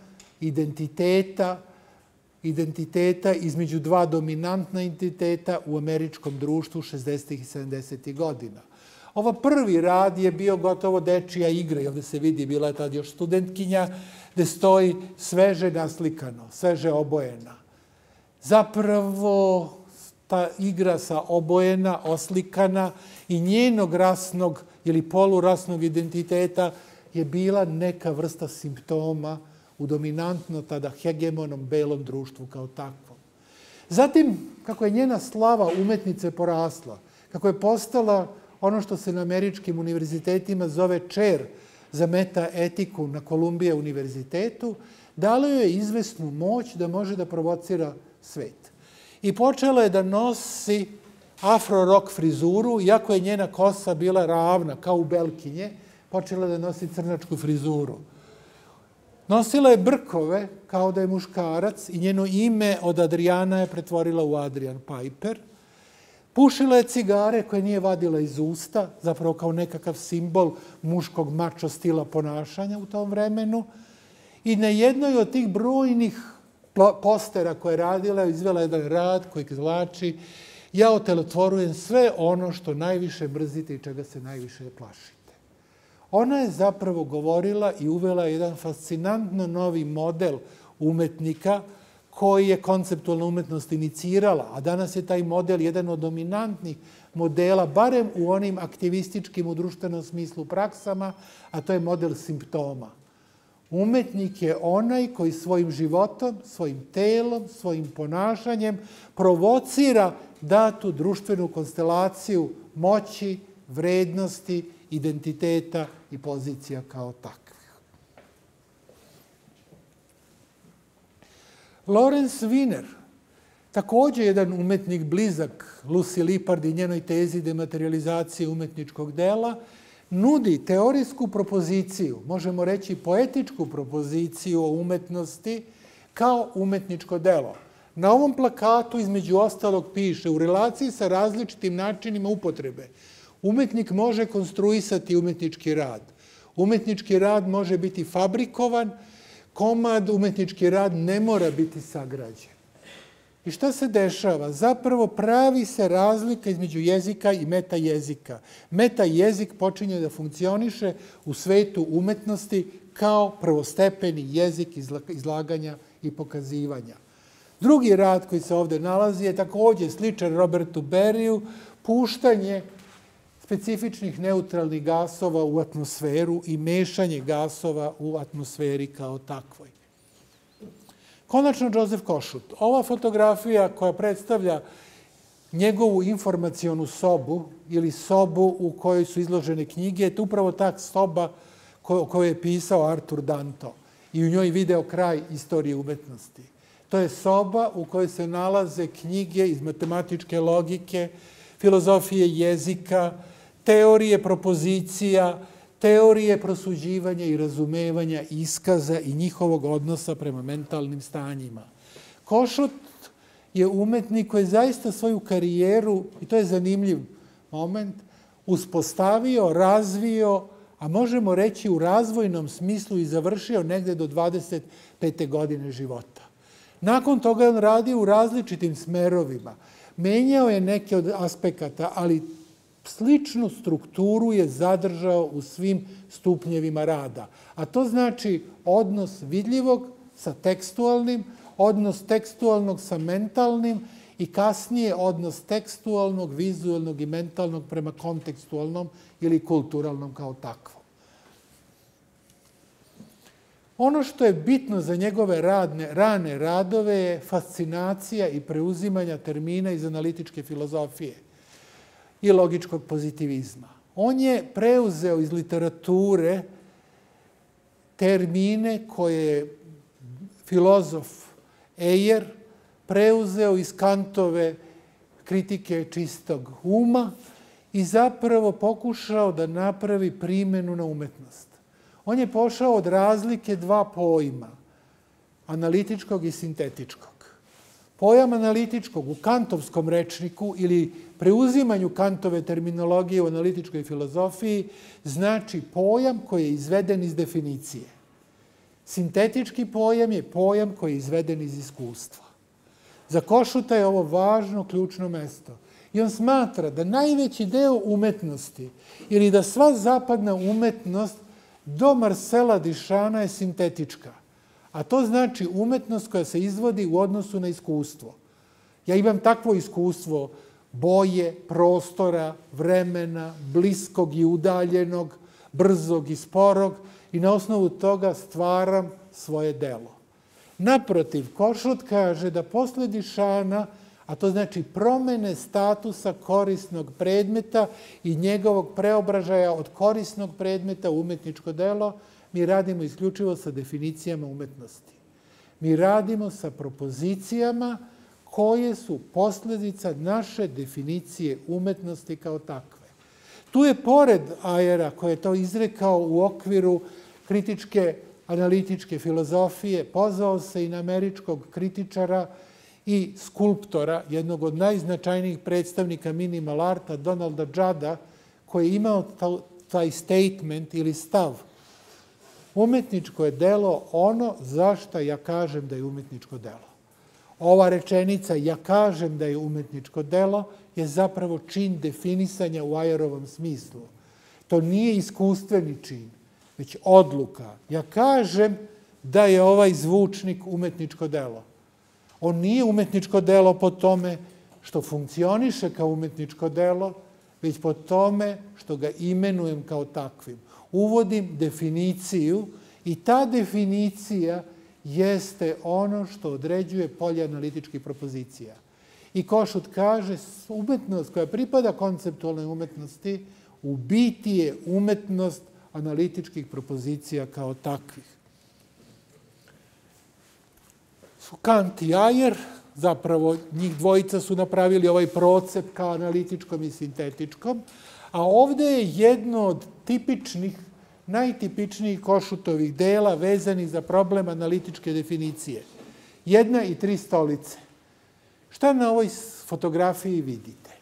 identiteta između 2 dominantna identiteta u američkom društvu 60. i 70. godina. Ova prvi rad je bio gotovo dečija igra i ovde se vidi, bila je tad još studentkinja, gde stoji sveže naslikano, sveže obojena. Zapravo, ta igra sa obojena, oslikana i njenog rasnog ili polurasnog identiteta je bila neka vrsta simptoma u dominantno tada hegemonom belom društvu kao takvom. Zatim, kako je njena slava umetnice porasla, kako je postala ono što se na američkim univerzitetima zove chair za metaetiku na Columbia univerzitetu, dalo joj je izvesnu moć da može da provocira svet. i počela je da nosi afro-rock frizuru, iako je njena kosa bila ravna, kao u Belkinje, počela da nosi crnačku frizuru. Nosila je brkove, kao da je muškarac, i njeno ime od Adriana je pretvorila u Adrian Piper. Pušila je cigare koje nije vadila iz usta, zapravo kao nekakav simbol muškog mačo stila ponašanja u tom vremenu. I na jednoj od tih brojnih postera koje je radila, izvela jedan rad koji zvlači: ja otelotvorujem sve ono što najviše mrzite i čega se najviše plašite. Ona je zapravo govorila i uvela jedan fascinantno novi model umetnika koji je konceptualna umetnost inicirala, a danas je taj model jedan od dominantnih modela, barem u onim aktivističkim u društvenom smislu praksama, a to je model simptoma. Umetnik je onaj koji svojim životom, svojim telom, svojim ponašanjem provocira datu društvenu konstelaciju moći, vrednosti, identiteta i pozicija kao takvih. Lawrence Wiener, također jedan umetnik blizak Lucy Lippard i njenoj tezi dematerializacije umetničkog dela, nudi teorijsku propoziciju, možemo reći poetičku propoziciju o umetnosti kao umetničko delo. Na ovom plakatu između ostalog piše: u relaciji sa različitim načinima upotrebe umetnik može konstruisati umetnički rad. Umetnički rad može biti fabrikovan, komad, umetnički rad ne mora biti sagrađen. I šta se dešava? Zapravo pravi se razlika između jezika i metajezika. Metajezik počinje da funkcioniše u svetu umetnosti kao prvostepeni jezik izlaganja i pokazivanja. Drugi rad koji se ovde nalazi je također sličan Robertu Berryu, puštanje specifičnih neutralnih gasova u atmosferu i mešanje gasova u atmosferi kao takvoj. Konačno, Joseph Košut. Ova fotografija koja predstavlja njegovu informacionu sobu ili sobu u kojoj su izložene knjige, je upravo ta soba o kojoj je pisao Arthur Danto i u njoj video kraj istorije umetnosti. To je soba u kojoj se nalaze knjige iz matematičke logike, filozofije jezika, teorije propozicija, teorije prosuđivanja i razumevanja iskaza i njihovog odnosa prema mentalnim stanjima. Košut je umetnik koji je zaista svoju karijeru, i to je zanimljiv moment, uspostavio, razvio, a možemo reći u razvojnom smislu i završio negde do 25. godine života. Nakon toga je on radio u različitim smerovima. Menjao je neke od aspekata, ali sličnu strukturu je zadržao u svim stupnjevima rada. A to znači odnos vidljivog sa tekstualnim, odnos tekstualnog sa mentalnim i kasnije odnos tekstualnog, vizualnog i mentalnog prema kontekstualnom ili kulturalnom kao takvom. Ono što je bitno za njegove rane radove je fascinacija i preuzimanja termina iz analitičke filozofije i logičkog pozitivizma. On je preuzeo iz literature termine koje je filozof Eyer preuzeo iz Kantove kritike čistog uma i zapravo pokušao da napravi primjenu na umetnost. On je pošao od razlike dva pojma, analitičkog i sintetičkog. Pojam analitičkog u kantovskom rečniku ili preuzimanju Kantove terminologije u analitičkoj filozofiji znači pojam koji je izveden iz definicije. Sintetički pojam je pojam koji je izveden iz iskustva. Za Košuta je ovo važno, ključno mesto. I on smatra da najveći deo umetnosti ili da sva zapadna umetnost do Marcela Duchampa je sintetička. A to znači umetnost koja se izvodi u odnosu na iskustvo. Ja imam takvo iskustvo boje, prostora, vremena, bliskog i udaljenog, brzog i sporog i na osnovu toga stvaram svoje delo. Naprotiv, Košut kaže da posle Duchampa, a to znači promene statusa korisnog predmeta i njegovog preobražaja od korisnog predmeta u umetničko delo, mi radimo isključivo sa definicijama umetnosti. Mi radimo sa propozicijama koje su posljedica naše definicije umetnosti kao takve. Tu je pored Ayera, koji je to izrekao u okviru kritičke analitičke filozofije, pozvao se i na američkog kritičara i skulptora, jednog od najznačajnijih predstavnika minimal arta, Donalda Judda, koji je imao taj statement ili stav. Umetničko je delo ono zašto ja kažem da je umetničko delo. Ova rečenica, ja kažem da je umetničko delo, je zapravo čin definisanja u Ayerovom smislu. To nije iskustveni čin, već odluka. Ja kažem da je ovaj zvučnik umetničko delo. On nije umetničko delo po tome što funkcioniše kao umetničko delo, već po tome što ga imenujem kao takvim. Uvodim definiciju i ta definicija jeste ono što određuje polje analitičkih propozicija. I Kossuth kaže, umetnost koja pripada konceptualnoj umetnosti u biti je umetnost analitičkih propozicija kao takvih. Kant i Ayer, zapravo njih dvojica su napravili ovaj procep kao analitičkom i sintetičkom, a ovde je jedno od tipičnih, najtipičnijih Kossutovih dela vezanih za problem analitičke definicije. 1 i 3 stolice. Šta na ovoj fotografiji vidite?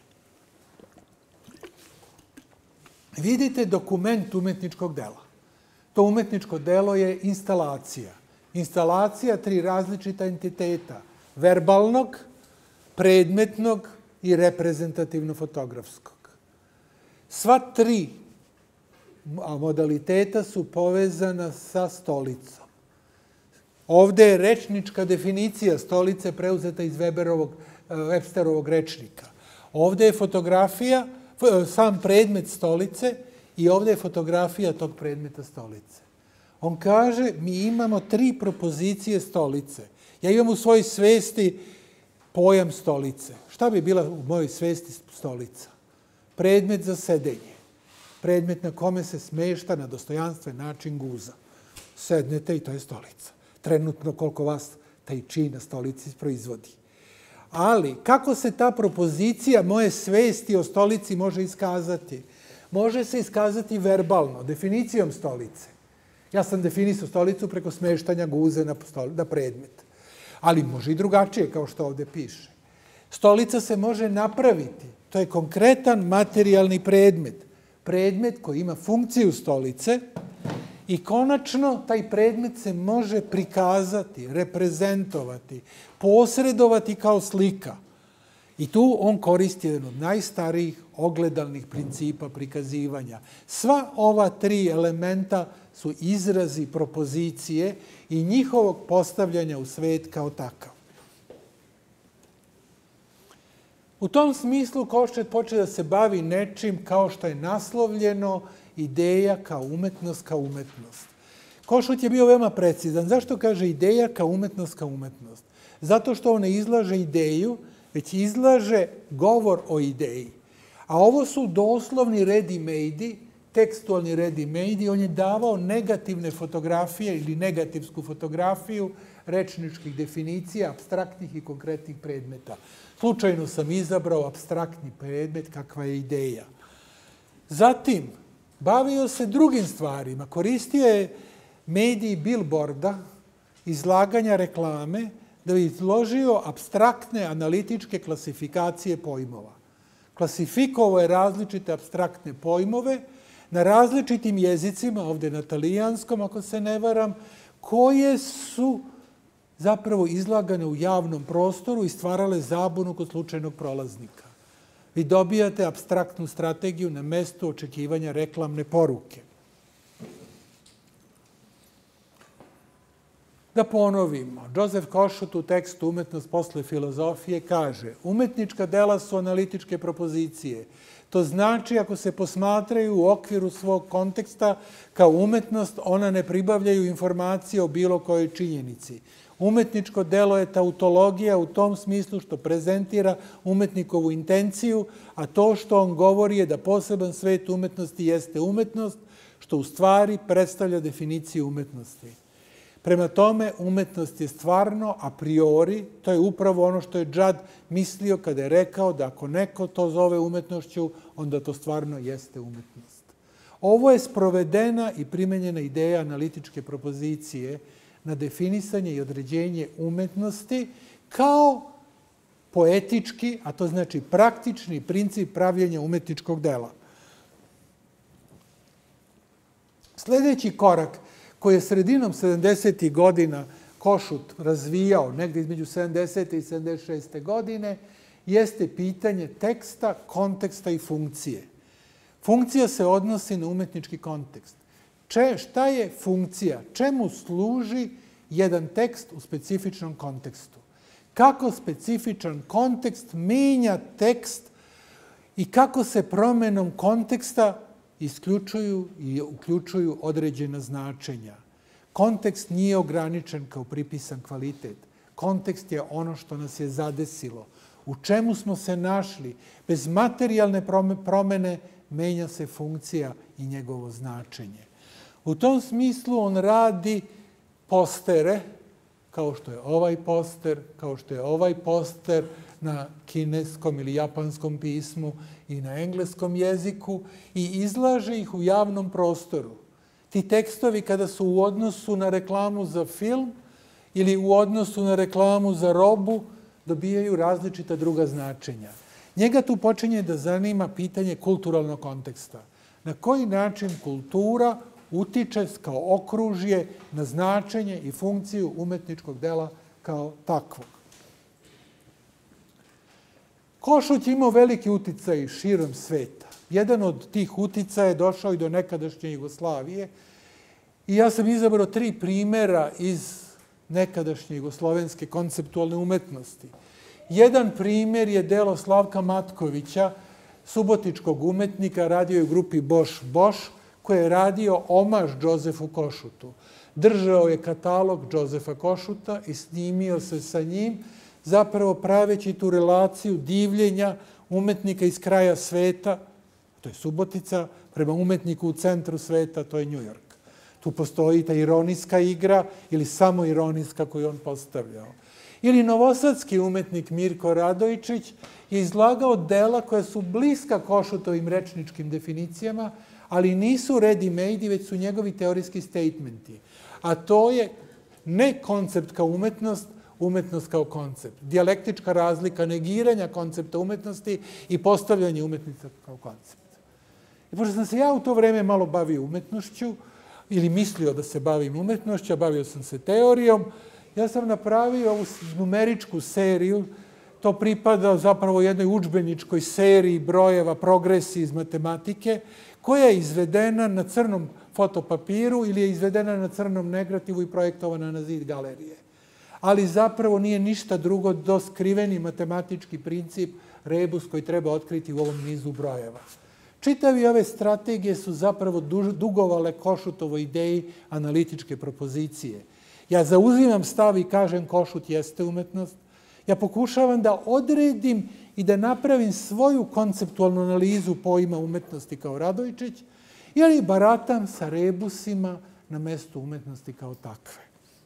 Vidite dokument umetničkog dela. To umetničko delo je instalacija. Instalacija 3 različita entiteta. Verbalnog, predmetnog i reprezentativno-fotografskog. Sva 3 modaliteta su povezana sa stolicom. Ovde je rečnička definicija stolice preuzeta iz Websterovog rečnika. Ovde je fotografija, sam predmet stolice i ovde je fotografija tog predmeta stolice. On kaže, mi imamo 3 propozicije stolice. Ja imam u svojoj svesti pojam stolice. Šta bi bila u mojoj svesti stolica? Predmet za sedenje. Predmet na kome se smešta na dostojanstven način guza. Sednete i to je stolica. Trenutno koliko vas taj čin na stolici proizvodi. Ali, kako se ta propozicija moje svesti o stolici može iskazati? Može se iskazati verbalno, definicijom stolice. Ja sam definisao stolicu preko smeštanja guze na predmet. Ali može i drugačije, kao što ovde piše. Stolica se može napraviti. To je konkretan materijalni predmet. Predmet koji ima funkciju stolice i konačno taj predmet se može prikazati, reprezentovati, posredovati kao slika. I tu on koristi jedan od najstarijih ogledalnih principa prikazivanja. Sva ova 3 elementa su izrazi propozicije i njihovog postavljanja u svet kao takav. U tom smislu Kossuth počne da se bavi nečim kao što je naslovljeno ideja kao umetnost kao umetnost. Kossuth je bio veoma precizan. Zašto kaže ideja kao umetnost kao umetnost? Zato što on ne izlaže ideju, već izlaže govor o ideji. A ovo su doslovni ready-made, tekstualni ready-made, on je davao negativne fotografije ili negativsku fotografiju rečničkih definicija, apstraktnih i konkretnih predmeta. Slučajno sam izabrao apstraktni predmet, kakva je ideja. Zatim, bavio se drugim stvarima. Koristio je mediji billboarda, izlaganja reklame, da bi izložio apstraktne analitičke klasifikacije pojmova. Klasifikovao je različite apstraktne pojmove na različitim jezicima, ovde na talijanskom, ako se ne varam, koje su zapravo izlagane u javnom prostoru i stvarale zabunu kod slučajnog prolaznika. Vi dobijate apstraktnu strategiju na mestu očekivanja reklamne poruke. Da ponovimo, Joseph Kossuth u tekstu Umetnost posle filozofije kaže: umetnička dela su analitičke propozicije. To znači, ako se posmatraju u okviru svog konteksta kao umetnost, ona ne pribavljaju informacije o bilo kojoj činjenici. Umetničko delo je tautologija u tom smislu što prezentira umetnikovu intenciju, a to što on govori je da poseban svet umetnosti jeste umetnost, što u stvari predstavlja definiciju umetnosti. Prema tome, umetnost je stvarno a priori, to je upravo ono što je Judd mislio kada je rekao da ako neko to zove umetnošću, onda to stvarno jeste umetnost. Ovo je sprovedena i primenjena ideja analitičke propozicije na definisanje i određenje umetnosti kao poetički, a to znači praktični princip pravljenja umetničkog dela. Sljedeći korak koji je sredinom 70. godina Košut razvijao, negdje između 70. i 76. godine, jeste pitanje teksta, konteksta i funkcije. Funkcija se odnosi na umetnički kontekst. Šta je funkcija? Čemu služi jedan tekst u specifičnom kontekstu? Kako specifičan kontekst menja tekst i kako se promenom konteksta isključuju i uključuju određena značenja. Kontekst nije ograničen kao pripisan kvalitet. Kontekst je ono što nas je zadesilo. U čemu smo se našli? Bez materijalne promene menja se funkcija i njegovo značenje. U tom smislu on radi postere, kao što je ovaj poster, kao što je ovaj poster na kineskom ili japanskom pismu i na engleskom jeziku i izlaže ih u javnom prostoru. Ti tekstovi kada su u odnosu na reklamu za film ili u odnosu na reklamu za robu dobijaju različita druga značenja. Njega tu počinje da zanima pitanje kulturalnog konteksta. Na koji način kultura utiče kao okružje na značenje i funkciju umetničkog dela kao takvog. Košut je imao veliki uticaj širom sveta. Jedan od tih uticaja je došao i do nekadašnje Jugoslavije. I ja sam izabrao 3 primjera iz nekadašnje jugoslovenske konceptualne umetnosti. Jedan primjer je delo Slavka Matkovića, subotičkog umetnika, radio je u grupi Boš Boš, koji je radio omaž Džozefu Košutu. Držao je katalog Džozefa Košuta i snimio se sa njim, zapravo praveći tu relaciju divljenja umetnika iz kraja sveta, to je Subotica, prema umetniku u centru sveta, to je New York. Tu postoji ta ironijska igra ili samo ironijska koju on postavljao. Ili novosadski umetnik Mirko Radojičić je izlagao dela koja su bliska Košutovim rečničkim definicijama, ali nisu ready-made, već su njegovi teorijski statementi. A to je ne koncept kao umetnost, umetnost kao koncept. Dijalektička razlika negiranja koncepta umetnosti i postavljanje umetnica kao koncept. I pošto sam se ja u to vreme malo bavio umetnošću, ili mislio da se bavim umetnošću, a bavio sam se teorijom, ja sam napravio ovu numeričku seriju, to pripada zapravo jednoj udžbeničkoj seriji brojeva progresiji iz matematike, koja je izvedena na crnom fotopapiru ili je izvedena na crnom negativu i projektovana na zid galerije. Ali zapravo nije ništa drugo do skriveni matematički princip, rebus koji treba otkriti u ovom nizu brojeva. Čitavi ove strategije su zapravo dugovale Košutovoj ideji analitičke propozicije. Ja zauzimam stav i kažem Košut jeste umetnost. Ja pokušavam da odredim i da napravim svoju konceptualnu analizu pojma umetnosti kao Radojičić ili baratam sa rebusima na mestu umetnosti kao takve.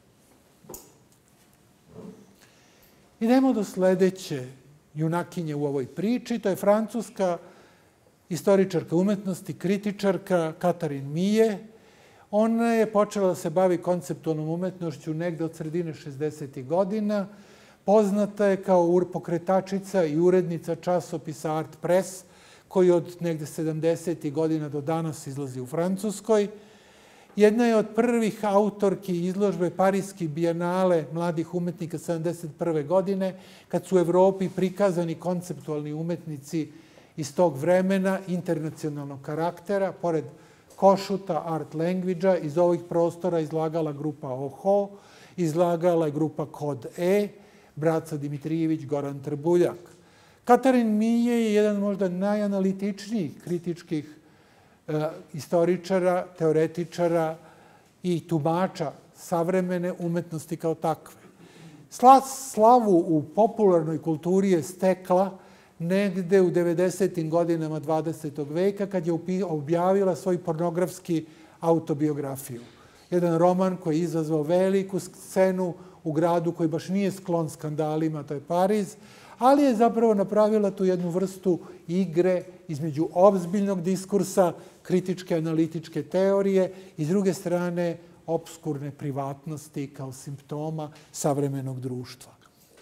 Idemo do sledeće junakinje u ovoj priči. To je francuska istoričarka umetnosti, kritičarka Katarin Mije. Ona je počela da se bavi konceptualnom umetnošću negde od sredine 60. godina. Poznata je kao pokretačica i urednica časopisa Art Press, koji od negde 70. godina do danas izlazi u Francuskoj. Jedna je od prvih autorki izložbe Parijski bijenale mladih umetnika 71. godine, kad su u Evropi prikazani konceptualni umetnici iz tog vremena, internacionalnog karaktera. Pored Košuta, Art Language-a, iz ovih prostora izlagala grupa Oho, izlagala je grupa Kod E, Braca Dimitrijević, Goran Trbuljak. Katarin Mije je jedan možda najanalitičnijih kritičkih istoričara, teoretičara i tumača savremene umetnosti kao takve. Slavu u popularnoj kulturi je stekla negde u 90. godinama 20. veka kad je objavila svoju pornografski autobiografiju. jedan roman koji je izazvao veliku scenu u gradu koji baš nije sklon skandalima, to je Pariz, ali je zapravo napravila tu jednu vrstu igre između ozbiljnog diskursa, kritičke analitičke teorije i s druge strane opskurne privatnosti kao simptoma savremenog društva.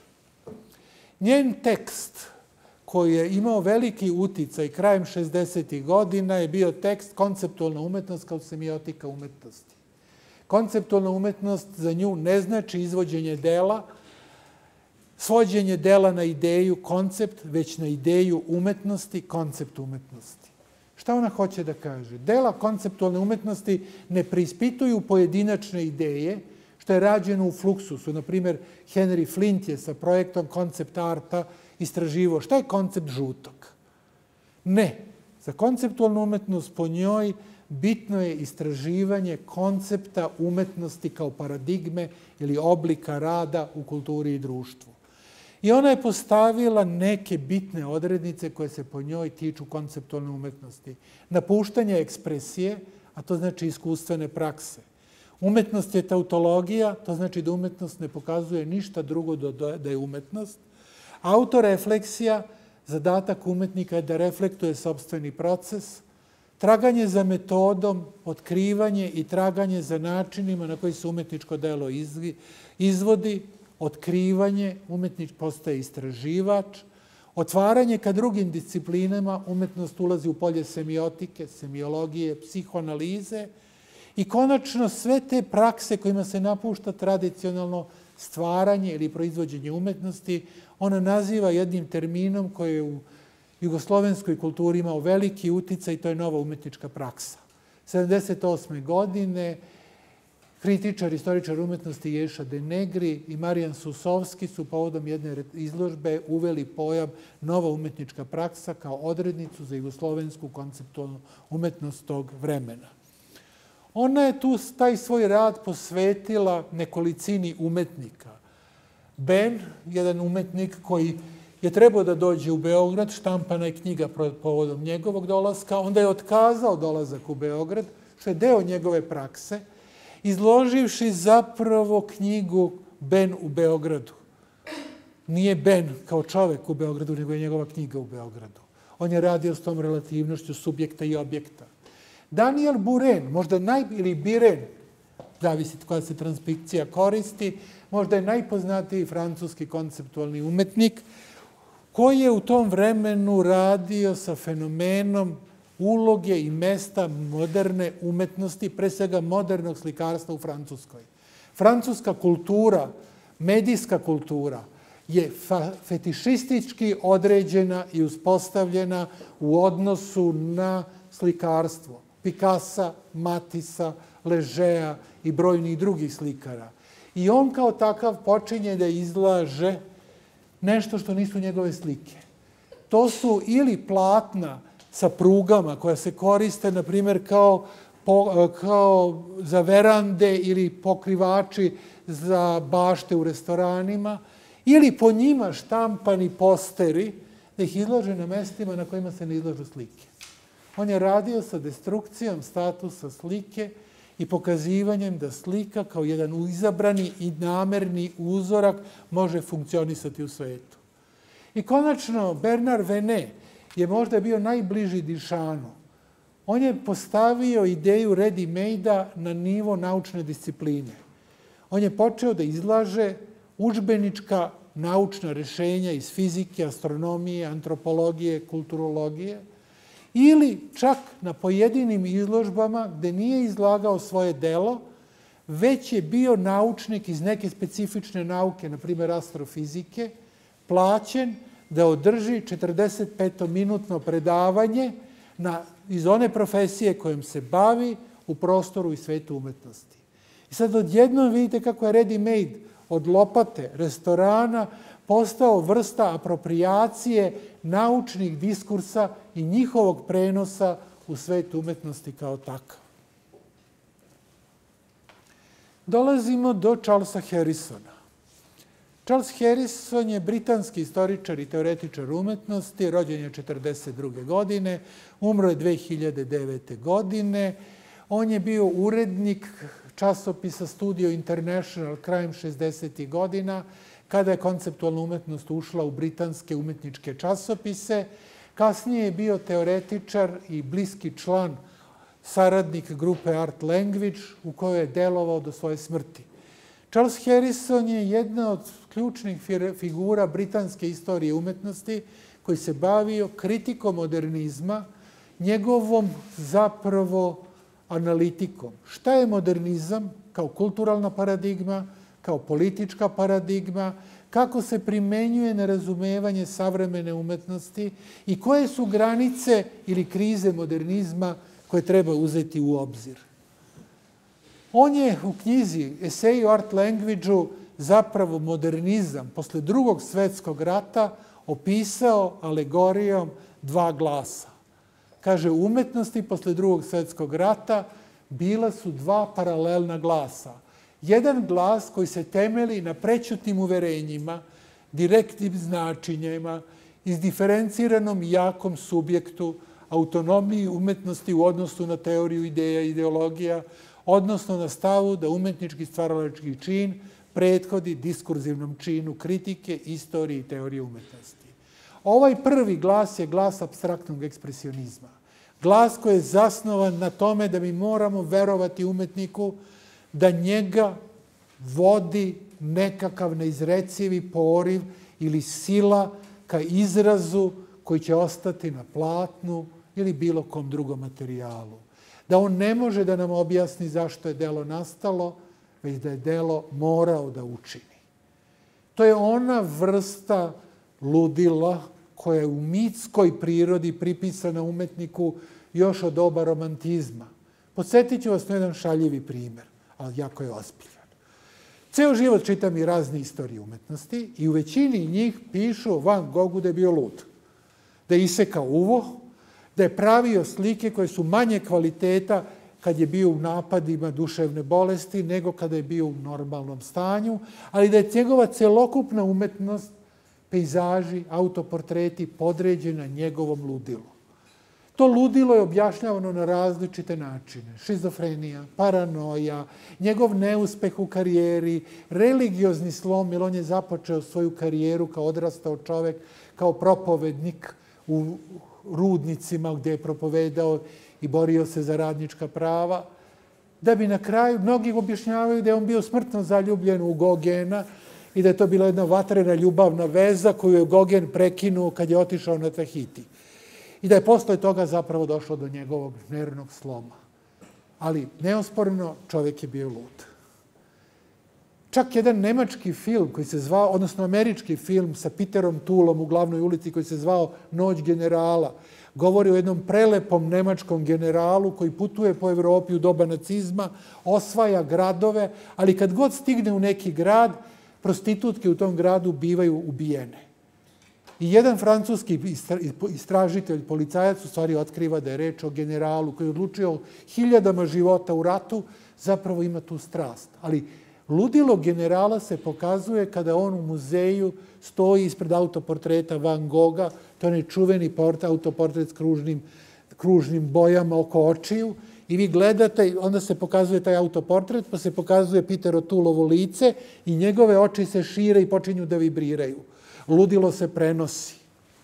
Njen tekst koji je imao veliki uticaj krajem 60. godina je bio tekst Konceptualna umetnost kao semiotika umetnosti. Konceptualna umetnost za nju ne znači izvođenje dela, svođenje dela na ideju, koncept, već na ideju umetnosti, koncept umetnosti. Šta ona hoće da kaže? Dela konceptualne umetnosti ne preispituju pojedinačne ideje, što je rađeno u Fluxusu. Naprimjer, Henry Flint je sa projektom koncept arta istraživao šta je koncept žutog. Ne. Za konceptualnu umetnost po njoj bitno je istraživanje koncepta umetnosti kao paradigme ili oblika rada u kulturi i društvu. I ona je postavila neke bitne odrednice koje se po njoj tiču konceptualne umetnosti. Napuštanje ekspresije, a to znači iskustvene prakse. Umetnost je tautologija, to znači da umetnost ne pokazuje ništa drugo da je umetnost. Autorefleksija, zadatak umetnika je da reflektuje sopstveni proces. Traganje za metodom, otkrivanje i traganje za načinima na koji se umetničko delo izvodi, otkrivanje, umetnik postaje istraživač, otvaranje ka drugim disciplinama, umetnost ulazi u polje semiotike, semiologije, psihoanalize i konačno sve te prakse kojima se napušta tradicionalno stvaranje ili proizvođenje umetnosti, ona naziva jednim terminom koji je u jugoslovenskoj kulturi imao veliki uticaj, to je nova umetnička praksa. 1978. godine kritičar, istoričar umetnosti Ješa Denegri i Marijan Susovski su povodom jedne izložbe uveli pojam nova umetnička praksa kao odrednicu za jugoslovensku konceptualnu umetnost tog vremena. Ona je tu taj svoj rad posvetila nekolicini umetnika. Ben, jedan umetnik koji je trebao da dođe u Beograd, štampana je knjiga povodom njegovog dolaska, onda je otkazao dolazak u Beograd, što je deo njegove prakse, izloživši zapravo knjigu Ben u Beogradu. Nije Ben kao čovek u Beogradu, nego je njegova knjiga u Beogradu. On je radio s tom relativnošću subjekta i objekta. Daniel Buren, ili Biren, zavisi koja se transpikcija koristi, možda je najpoznatiji francuski konceptualni umetnik, koji je u tom vremenu radio sa fenomenom uloge i mesta moderne umetnosti, pre svega modernog slikarstva u Francuskoj. Francuska kultura, medijska kultura, je fetišistički određena i uspostavljena u odnosu na slikarstvo. Picassa, Matissa, Legea i brojnih drugih slikara. I on kao takav počinje da izlaže nešto što nisu njegove slike. To su ili platna sa prugama koja se koriste, na primjer, kao za verande ili pokrivači za bašte u restoranima, ili po njima štampani posteri da ih izlaže na mestima na kojima se ne izlažu slike. On je radio sa destrukcijom statusa slike i pokazivanjem da slika kao jedan izabrani i namerni uzorak može funkcionisati u svetu. I konačno, Bernard Venet je možda bio najbliži Dišanu. On je postavio ideju ready-made-a na nivo naučne discipline. On je počeo da izlaže udžbenička naučna rešenja iz fizike, astronomije, antropologije, kulturologije, ili čak na pojedinim izložbama gde nije izlagao svoje delo, već je bio naučnik iz neke specifične nauke, na primjer astrofizike, plaćen da održi 45-minutno predavanje iz one profesije kojom se bavi u prostoru i svetu umetnosti. I sad odjednom vidite kako je ready-made od lopate, restorana, postao vrsta aproprijacije naučnih diskursa i njihovog prenosa u svet umetnosti kao takav. Dolazimo do Charlesa Harrisona. Charles Harrison je britanski istoričar i teoretičar umetnosti, rođen je 1942. godine, umro je 2009. godine. On je bio urednik časopisa Studio International krajem 60. godina, kada je konceptualna umetnost ušla u britanske umetničke časopise. Kasnije je bio teoretičar i bliski član, saradnik grupe Art Language, u kojoj je delovao do svoje smrti. Charles Harrison je jedna od ključnih figura britanske istorije umetnosti koji se bavio kritikom modernizma, njegovom zapravo analitikom. Šta je modernizam kao kulturalna paradigma, kao politička paradigma, kako se primenjuje na razumevanje savremene umetnosti i koje su granice ili krize modernizma koje treba uzeti u obzir. On je u knjizi Eseji o art language-u zapravo modernizam posle Drugog svetskog rata opisao alegorijom dva glasa. Kaže, u umetnosti posle Drugog svetskog rata bila su dva paralelna glasa. Jedan glas koji se temeli na prećutnim uverenjima, direktnim značenjima, izdiferenciranom i jakom subjektu, autonomiji umetnosti u odnosu na teoriju ideja i ideologija, odnosno na stavu da umetnički stvaralački čin prethodi diskurzivnom činu kritike, istorije i teorije umetnosti. Ovaj prvi glas je glas apstraktnog ekspresionizma. Glas koji je zasnovan na tome da mi moramo verovati umetniku da njega vodi nekakav neizrecivi poriv ili sila ka izrazu koji će ostati na platnu ili bilo kom drugom materijalu. Da on ne može da nam objasni zašto je delo nastalo, već da je delo morao da učini. To je ona vrsta ludila koja je u mitskoj prirodi pripisana umetniku još od doba romantizma. Podsjetit ću vas na jedan šaljivi primer, ali jako je ozbiljan. Ceo život čitam i razne istorije umetnosti i u većini njih pišu Van Goghu da je bio lud, da je isekao uvo, da je pravio slike koje su manje kvaliteta kad je bio u napadima duševne bolesti nego kada je bio u normalnom stanju, ali da je njegova celokupna umetnost, pejzaži, autoportreti podređena njegovom ludilu. To ludilo je objašnjavano na različite načine. Šizofrenija, paranoja, njegov neuspeh u karijeri, religiozni slom, jer on je započeo svoju karijeru kao odrastao čovek, kao propovednik u rudnicima gdje je propovedao i borio se za radnička prava, da bi na kraju, mnogi objašnjavaju da je on bio smrtno zaljubljen u Gogena i da je to bila jedna vatrena ljubavna veza koju je Gogen prekinuo kad je otišao na Tahiti. I da je posle toga zapravo došlo do njegovog nervnog sloma. Ali, neosporno, čovjek je bio lud. Čak jedan nemački film koji se zvao, odnosno američki film sa Peterom Toolom u glavnoj ulici koji se zvao Noć generala, govori o jednom prelepom nemačkom generalu koji putuje po Evropi u doba nacizma, osvaja gradove, ali kad god stigne u neki grad, prostitutke u tom gradu bivaju ubijene. I jedan francuski istražitelj, policajac, u stvari otkriva da je reč o generalu koji je odlučio hiljadama života u ratu, zapravo ima tu strast. Ali ludilo generala se pokazuje kada on u muzeju stoji ispred autoportreta Van Gogha, to je čuveni autoportret s kružnim bojama oko očiju, i vi gledate, onda se pokazuje taj autoportret, pa se pokazuje Peter O'Toolovo lice i njegove oči se šire i počinju da vibriraju. Ludilo se prenosi.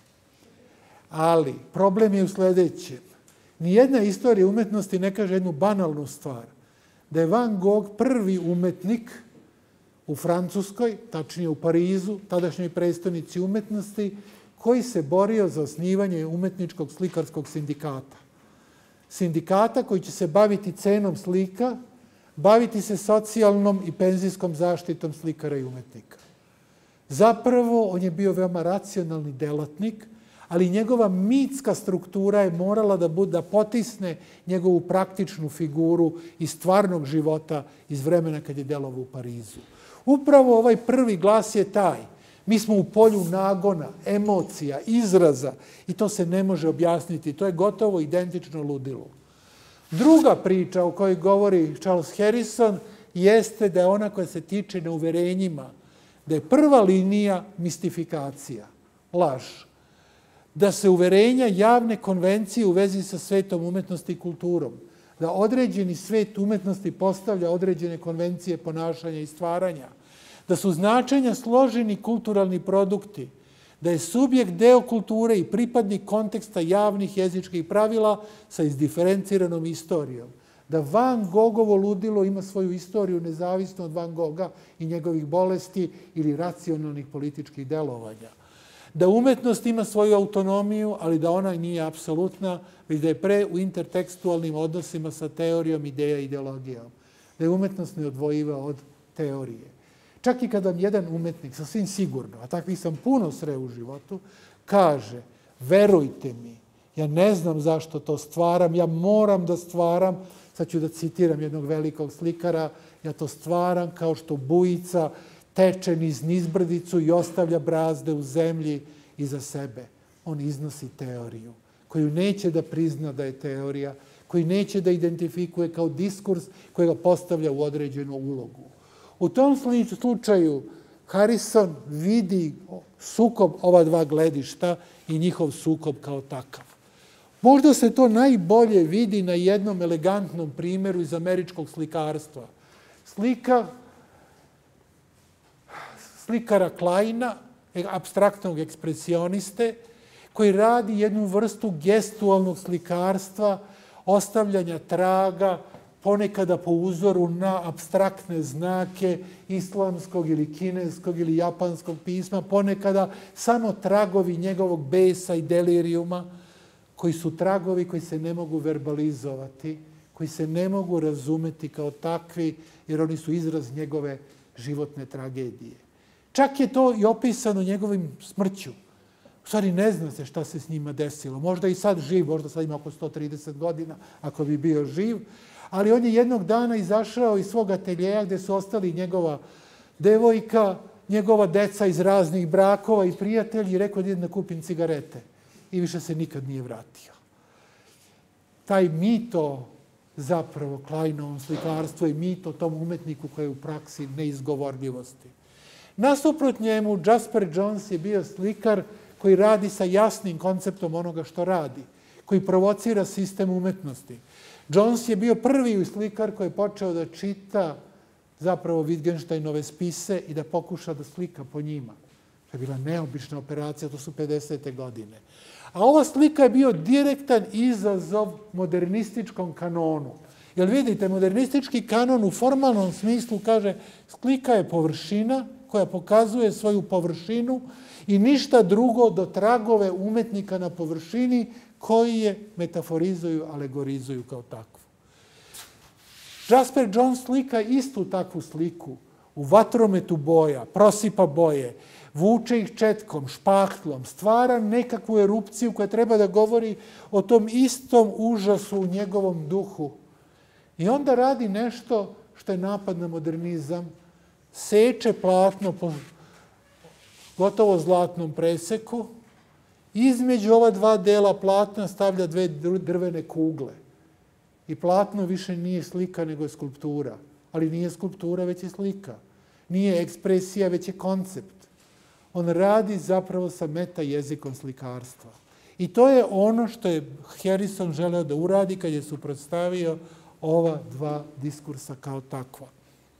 Ali problem je u sledećem. Nijedna istorija umetnosti ne kaže jednu banalnu stvar. Da je Van Gogh prvi umetnik u Francuskoj, tačnije u Parizu, tadašnjoj prestonici umetnosti, koji se borio za osnivanje umetničkog slikarskog sindikata. Sindikata koji će se baviti cenom slika, baviti se socijalnom i penzijskom zaštitom slikara i umetnika. Zapravo, on je bio veoma racionalni delatnik, ali njegova mitska struktura je morala da potisne njegovu praktičnu figuru iz stvarnog života iz vremena kad je delovao u Parizu. Upravo ovaj prvi glas je taj. Mi smo u polju nagona, emocija, izraza i to se ne može objasniti. To je gotovo identično ludilu. Druga priča o kojoj govori Charles Harrison jeste da je ona koja se tiče na uverenjima, da je prva linija mistifikacija, laž. Da se uverenja javne konvencije u vezi sa svetom umetnosti i kulturom da određeni svet umetnosti postavlja određene konvencije ponašanja i stvaranja, da su značenja složeni kulturalni produkti, da je subjekt deo kulture i pripadnik konteksta javnih jezičkih pravila sa izdiferenciranom istorijom, da Van Gogovo ludilo ima svoju istoriju nezavisno od Van Gogha i njegovih bolesti ili racionalnih političkih delovanja, da umetnost ima svoju autonomiju, ali da ona nije apsolutna, već da je pre u intertekstualnim odnosima sa teorijom, ideja i ideologijom, da je umetnost neodvojiva od teorije. Čak i kada jedan umetnik, sasvim sigurno, a takvih sam puno sreo u životu, kaže, verujte mi, ja ne znam zašto to stvaram, ja moram da stvaram, sad ću da citiram jednog velikog slikara, ja to stvaram kao što bujica teče niz nizbrdicu i ostavlja brazde u zemlji iza sebe. On iznosi teoriju, koju neće da prizna da je teorija, koji neće da identifikuje kao diskurs koji ga postavlja u određenu ulogu. U tom slučaju Harrison vidi sukob ova dva gledišta i njihov sukob kao takav. Možda se to najbolje vidi na jednom elegantnom primjeru iz američkog slikarstva. Slikara Kleina, apstraktnog ekspresioniste, koji radi jednu vrstu gestualnog slikarstva, ostavljanja traga, ponekada po uzoru na apstraktne znake islamskog ili kineskog ili japanskog pisma, ponekada samo tragovi njegovog besa i delirijuma, koji su tragovi koji se ne mogu verbalizovati, koji se ne mogu razumeti kao takvi, jer oni su izraz njegove životne tragedije. Čak je to i opisano njegovim smrću. U stvari ne zna se šta se s njima desilo. Možda i sad živ, možda sad ima oko 130 godina, ako bi bio živ, ali on je jednog dana izašao iz svog ateljeja gde su ostali njegova devojka, njegova deca iz raznih brakova i prijatelji i rekao da idem da kupim cigarete. I više se nikad nije vratio. Taj mito zapravo Kleinovom slikarstvu i mito tom umetniku koji je u praksi neizgovorljivosti. Nasuprot njemu, Jasper Johns je bio slikar koji radi sa jasnim konceptom onoga što radi, koji provocira sistem umetnosti. Johns je bio prvi slikar koji je počeo da čita zapravo Wittgensteinove spise i da pokuša da slika po njima. To je bila neobična operacija, to su 50. godine. A ova slika je bio direktan izazov modernističkom kanonu. Jer vidite, modernistički kanon u formalnom smislu kaže slika je površina koja pokazuje svoju površinu i ništa drugo do tragove umetnika na površini koji je metaforizuju, alegorizuju kao takvu. Jasper Johns slika istu takvu sliku u vatrometu boja, prosipa boje, vuče ih četkom, špahtlom, stvara nekakvu erupciju koja treba da govori o tom istom užasu u njegovom duhu. I onda radi nešto što je napad na modernizam, seče platno po gotovo zlatnom preseku, između ova dva dela platna stavlja dve drvene kugle. I platno više nije slika nego je skulptura. Ali nije skulptura, već je slika. Nije ekspresija, već je koncept. On radi zapravo sa meta jezikom slikarstva. I to je ono što je Harrison želeo da uradi kad je suprotstavio ova dva diskursa kao takva.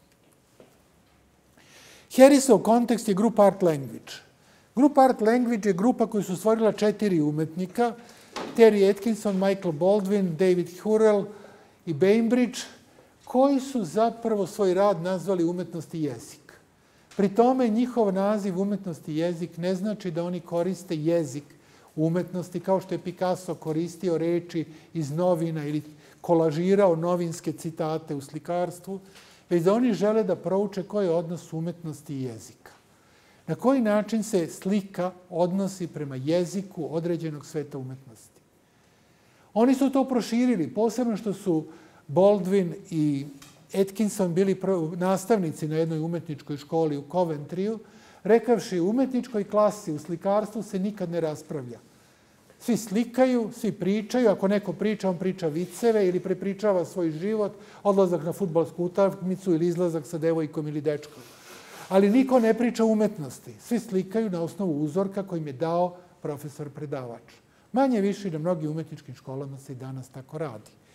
Harrisov kontekst je Group Art Language. Group Art Language je grupa koju su stvorila 4 umetnika, Terry Atkinson, Michael Baldwin, David Hurrell i Bainbridge, koji su zapravo svoj rad nazvali umetnost i jezik. Pri tome njihov naziv umetnost i jezik ne znači da oni koriste jezik u umetnosti kao što je Picasso koristio reči iz novina ili kolažirao novinske citate u slikarstvu, već da oni žele da prouče koji je odnos umetnosti i jezika. Na koji način se slika odnosi prema jeziku određenog sveta umetnosti. Oni su to proširili, posebno što su Baldwin i Atkinson bili nastavnici na jednoj umetničkoj školi u Coventryu, rekavši u umetničkoj klasi, u slikarstvu se nikad ne raspravlja. Svi slikaju, svi pričaju, ako neko priča, on priča viceve ili prepričava svoj život, odlazak na fudbalsku utakmicu ili izlazak sa devojkom ili dečkom. Ali niko ne priča o umetnosti. Svi slikaju na osnovu uzorka kojim je dao profesor predavač. Manje više na mnogim umetničkim školama se i danas tako radi.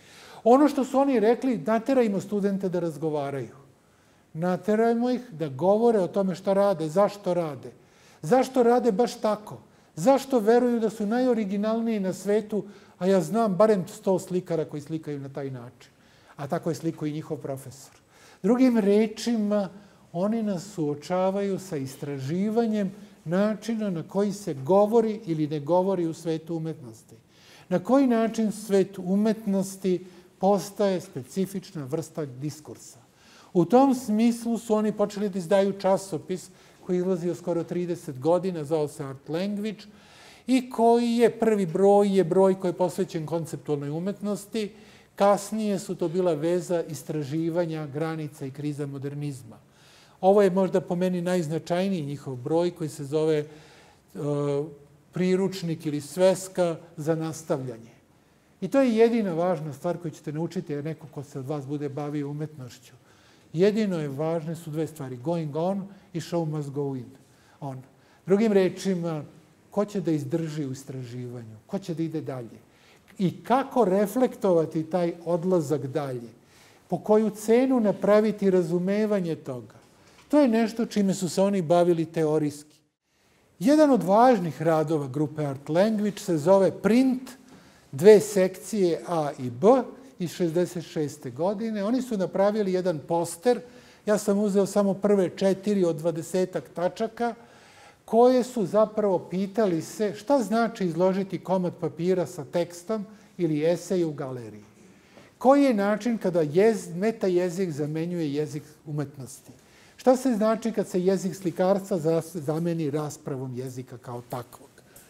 Ono što su oni rekli, naterajmo studente da razgovaraju. Naterajmo ih da govore o tome šta rade, zašto rade. Zašto rade baš tako? Zašto veruju da su najoriginalniji na svetu, a ja znam barem 100 slikara koji slikaju na taj način. A tako je slikao i njihov profesor. Drugim rečima, oni nas suočavaju sa istraživanjem načina na koji se govori ili ne govori u svetu umetnosti. Na koji način svet umetnosti postaje specifična vrsta diskursa. U tom smislu su oni počeli da izdaju časopis koji je izlazio skoro 30 godina, zvao se Art Language, i koji je prvi broj koji je posvećen konceptualnoj umetnosti. Kasnije su to bila veza istraživanja granica i kriza modernizma. Ovo je možda po meni najznačajniji njihov broj koji se zove priručnik ili sveska za nastavljanje. I to je jedina važna stvar koju ćete naučiti, jer neko ko se od vas bude bavio umetnošću. Jedino je važne su dve stvari, going on i show must go on. Drugim rečima, ko će da izdrži u istraživanju, ko će da ide dalje i kako reflektovati taj odlazak dalje, po koju cenu napraviti razumevanje toga. To je nešto čime su se oni bavili teorijski. Jedan od važnih radova grupe Art Language se zove Print, 2 sekcije A i B iz 66. godine. Oni su napravili jedan poster, ja sam uzeo samo prve 4 od 20-ak tačaka, koje su zapravo pitali se šta znači izložiti komad papira sa tekstom ili esej u galeriji. Koji je način kada meta jezik zamenjuje jezik umetnosti? Šta se znači kad se jezik slikarstva zameni raspravom jezika kao takvog?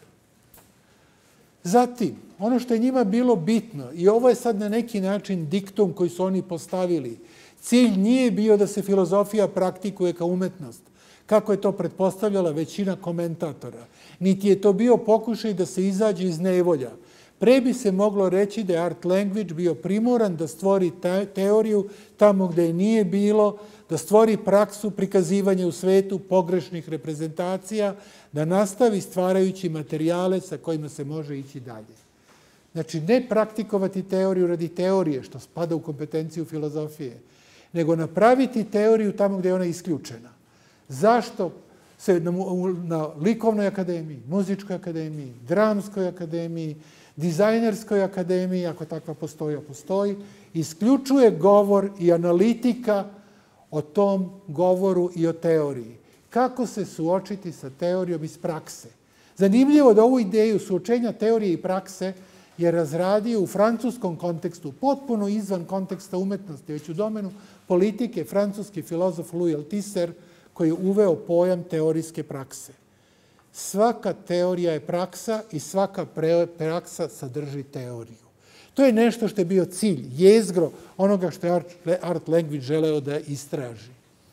Zatim, ono što je njima bilo bitno, i ovo je sad na neki način diktum koji su oni postavili, cilj nije bio da se filozofija praktikuje kao umetnost, kako je to pretpostavljala većina komentatora. Niti je to bio pokušaj da se izađe iz nevolja. Pre bi se moglo reći da je Art Language bio primoran da stvori teoriju tamo gde je nije bilo, da stvori praksu prikazivanja u svetu pogrešnih reprezentacija, da nastavi stvarajući materijale sa kojima se može ići dalje. Znači, ne praktikovati teoriju radi teorije, što spada u kompetenciju filozofije, nego napraviti teoriju tamo gde je ona isključena. Zašto se na likovnoj akademiji, muzičkoj akademiji, dramskoj akademiji, dizajnerskoj akademiji, ako takva postoji, a postoji, isključuje govor i analitika o tom govoru i o teoriji. Kako se suočiti sa teorijom iz prakse? Zanimljivo da ovu ideju suočenja teorije i prakse je razradio u francuskom kontekstu, potpuno izvan konteksta umetnosti, već u domenu politike, francuski filozof Louis Althusser, koji je uveo pojam teorijske prakse. Svaka teorija je praksa i svaka praksa sadrži teoriju. To je nešto što je bio cilj, jezgro onoga što je Art Language želeo da istraži.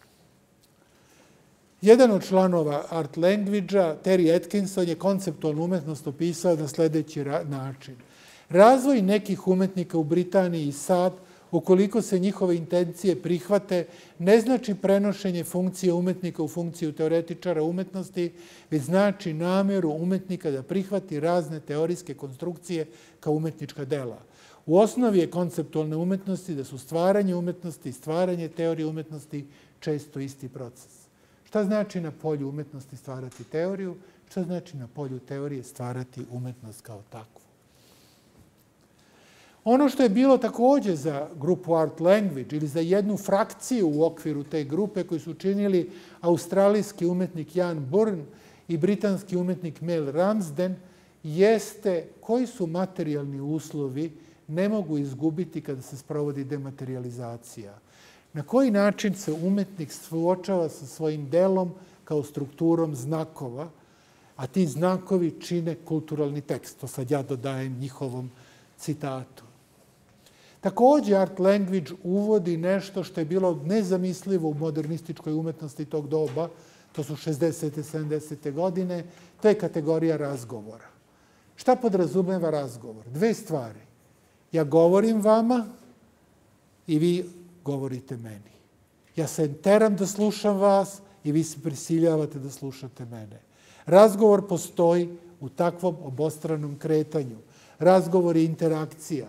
Jedan od članova Art Language-a, Terry Atkinson, je konceptualnu umetnost opisao na sledeći način. Razvoj nekih umetnika u Britaniji i sad, ukoliko se njihove intencije prihvate, ne znači prenošenje funkcije umetnika u funkciju teoretičara umetnosti, već znači nameru umetnika da prihvati razne teorijske konstrukcije kao umetnička dela. U osnovi je konceptualne umetnosti da su stvaranje umetnosti i stvaranje teorije umetnosti često isti proces. Šta znači na polju umetnosti stvarati teoriju? Šta znači na polju teorije stvarati umetnost kao takvu? Ono što je bilo takođe za grupu Art Language ili za jednu frakciju u okviru te grupe koju su činili australijski umetnik Jan Burn i britanski umetnik Mel Ramsden, jeste koji su materijalni uslovi ne mogu izgubiti kada se sprovodi dematerializacija. Na koji način se umetnik suočava sa svojim delom kao strukturom znakova, a ti znakovi čine kulturalni tekst. To sad ja dodajem njihovom citatu. Takođe, Art Language uvodi nešto što je bilo nezamislivo u modernističkoj umetnosti tog doba, to su 60. 70. godine, to je kategorija razgovora. Šta podrazumeva razgovor? Dve stvari. Ja govorim vama i vi govorite meni. Ja se teram da slušam vas i vi se prisiljavate da slušate mene. Razgovor postoji u takvom obostranom kretanju. Razgovor je interakcija.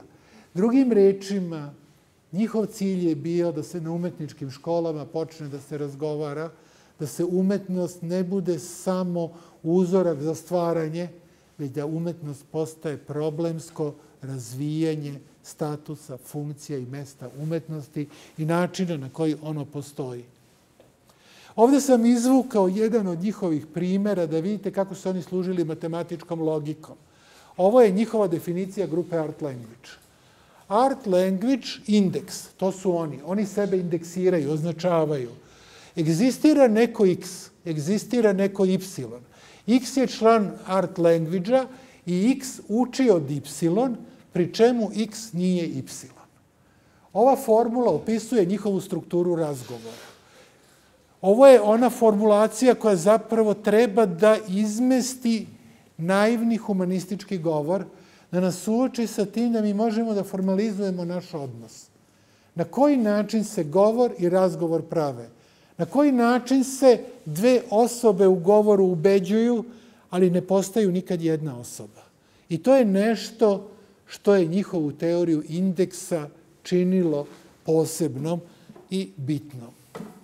Drugim rečima, njihov cilj je bio da se na umetničkim školama počne da se razgovara, da se umetnost ne bude samo uzorak za stvaranje, već da umetnost postaje problemsko razvijanje statusa, funkcija i mesta umetnosti i načina na koji ono postoji. Ovde sam izvukao jedan od njihovih primera da vidite kako su oni služili matematičkom logikom. Ovo je njihova definicija grupe Art Language. Art Language Index, to su oni. Oni sebe indeksiraju, označavaju. Egzistira neko X, egzistira neko Y. X je član Art Language-a i X uči od Y, pri čemu X nije Y. Ova formula opisuje njihovu strukturu razgovora. Ovo je ona formulacija koja zapravo treba da izmesti naivni humanistički govor, da nas suoči sa tim da mi možemo da formalizujemo naš odnos. Na koji način se govor i razgovor prave? Na koji način se dve osobe u govoru ubeđuju, ali ne postaju nikad jedna osoba? I to je nešto što je njihovu teoriju indeksa činilo posebnom i bitnom.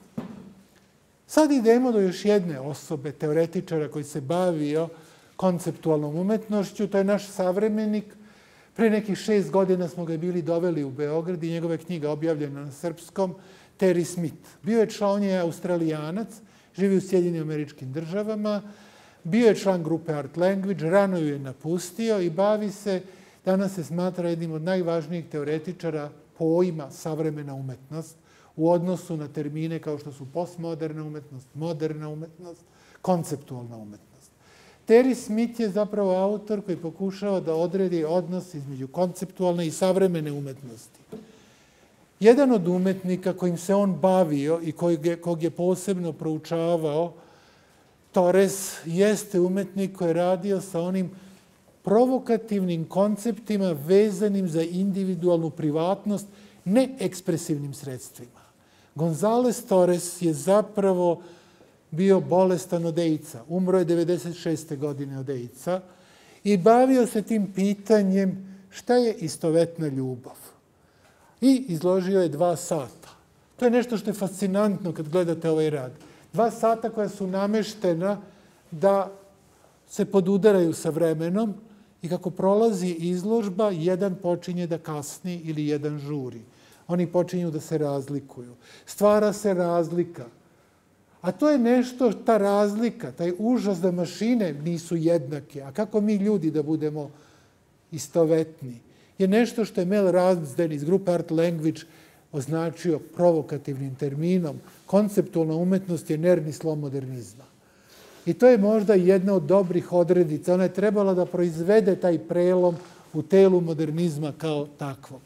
Sad idemo do još jedne osobe, teoretičara koji se bavio konceptualnom umetnošću. To je naš savremenik. Pre nekih 6 godina smo ga bili doveli u Beograd i njegova knjiga objavljena na srpskom, Terry Smith. Bio je član, on je Australijanac, živi u Sjedinjenim Američkim Državama, bio je član grupe Art Language, rano ju je napustio i bavi se, danas se smatra jednim od najvažnijih teoretičara pojma savremena umetnost u odnosu na termine kao što su postmoderna umetnost, moderna umetnost, konceptualna umetnost. Terry Smith je zapravo autor koji pokušava da odredi odnos između konceptualne i savremene umetnosti. Jedan od umetnika kojim se on bavio i kog je posebno proučavao, Torres, jeste umetnik koji je radio sa onim provokativnim konceptima vezanim za individualnu privatnost, neekspresivnim sredstvima. Gonzales Torres je zapravo bio bolestan od AIDS-a. Umro je 96. godine od AIDS-a i bavio se tim pitanjem šta je istovetna ljubav. I izložio je 2 sata. To je nešto što je fascinantno kad gledate ovaj rad. 2 sata koja su nameštena da se podudaraju sa vremenom i kako prolazi izložba, jedan počinje da kasni ili jedan žuri. Oni počinju da se razlikuju. Stvara se razlika. A to je nešto, ta razlika, taj užas da mašine nisu jednake, a kako mi ljudi da budemo istovetni, je nešto što je Mel Ramsden iz grupe Art Language označio provokativnim terminom. Konceptualna umetnost je nervni slom modernizma. I to je možda jedna od dobrih odredica. Ona je trebala da proizvede taj prelom u telu modernizma kao takvog.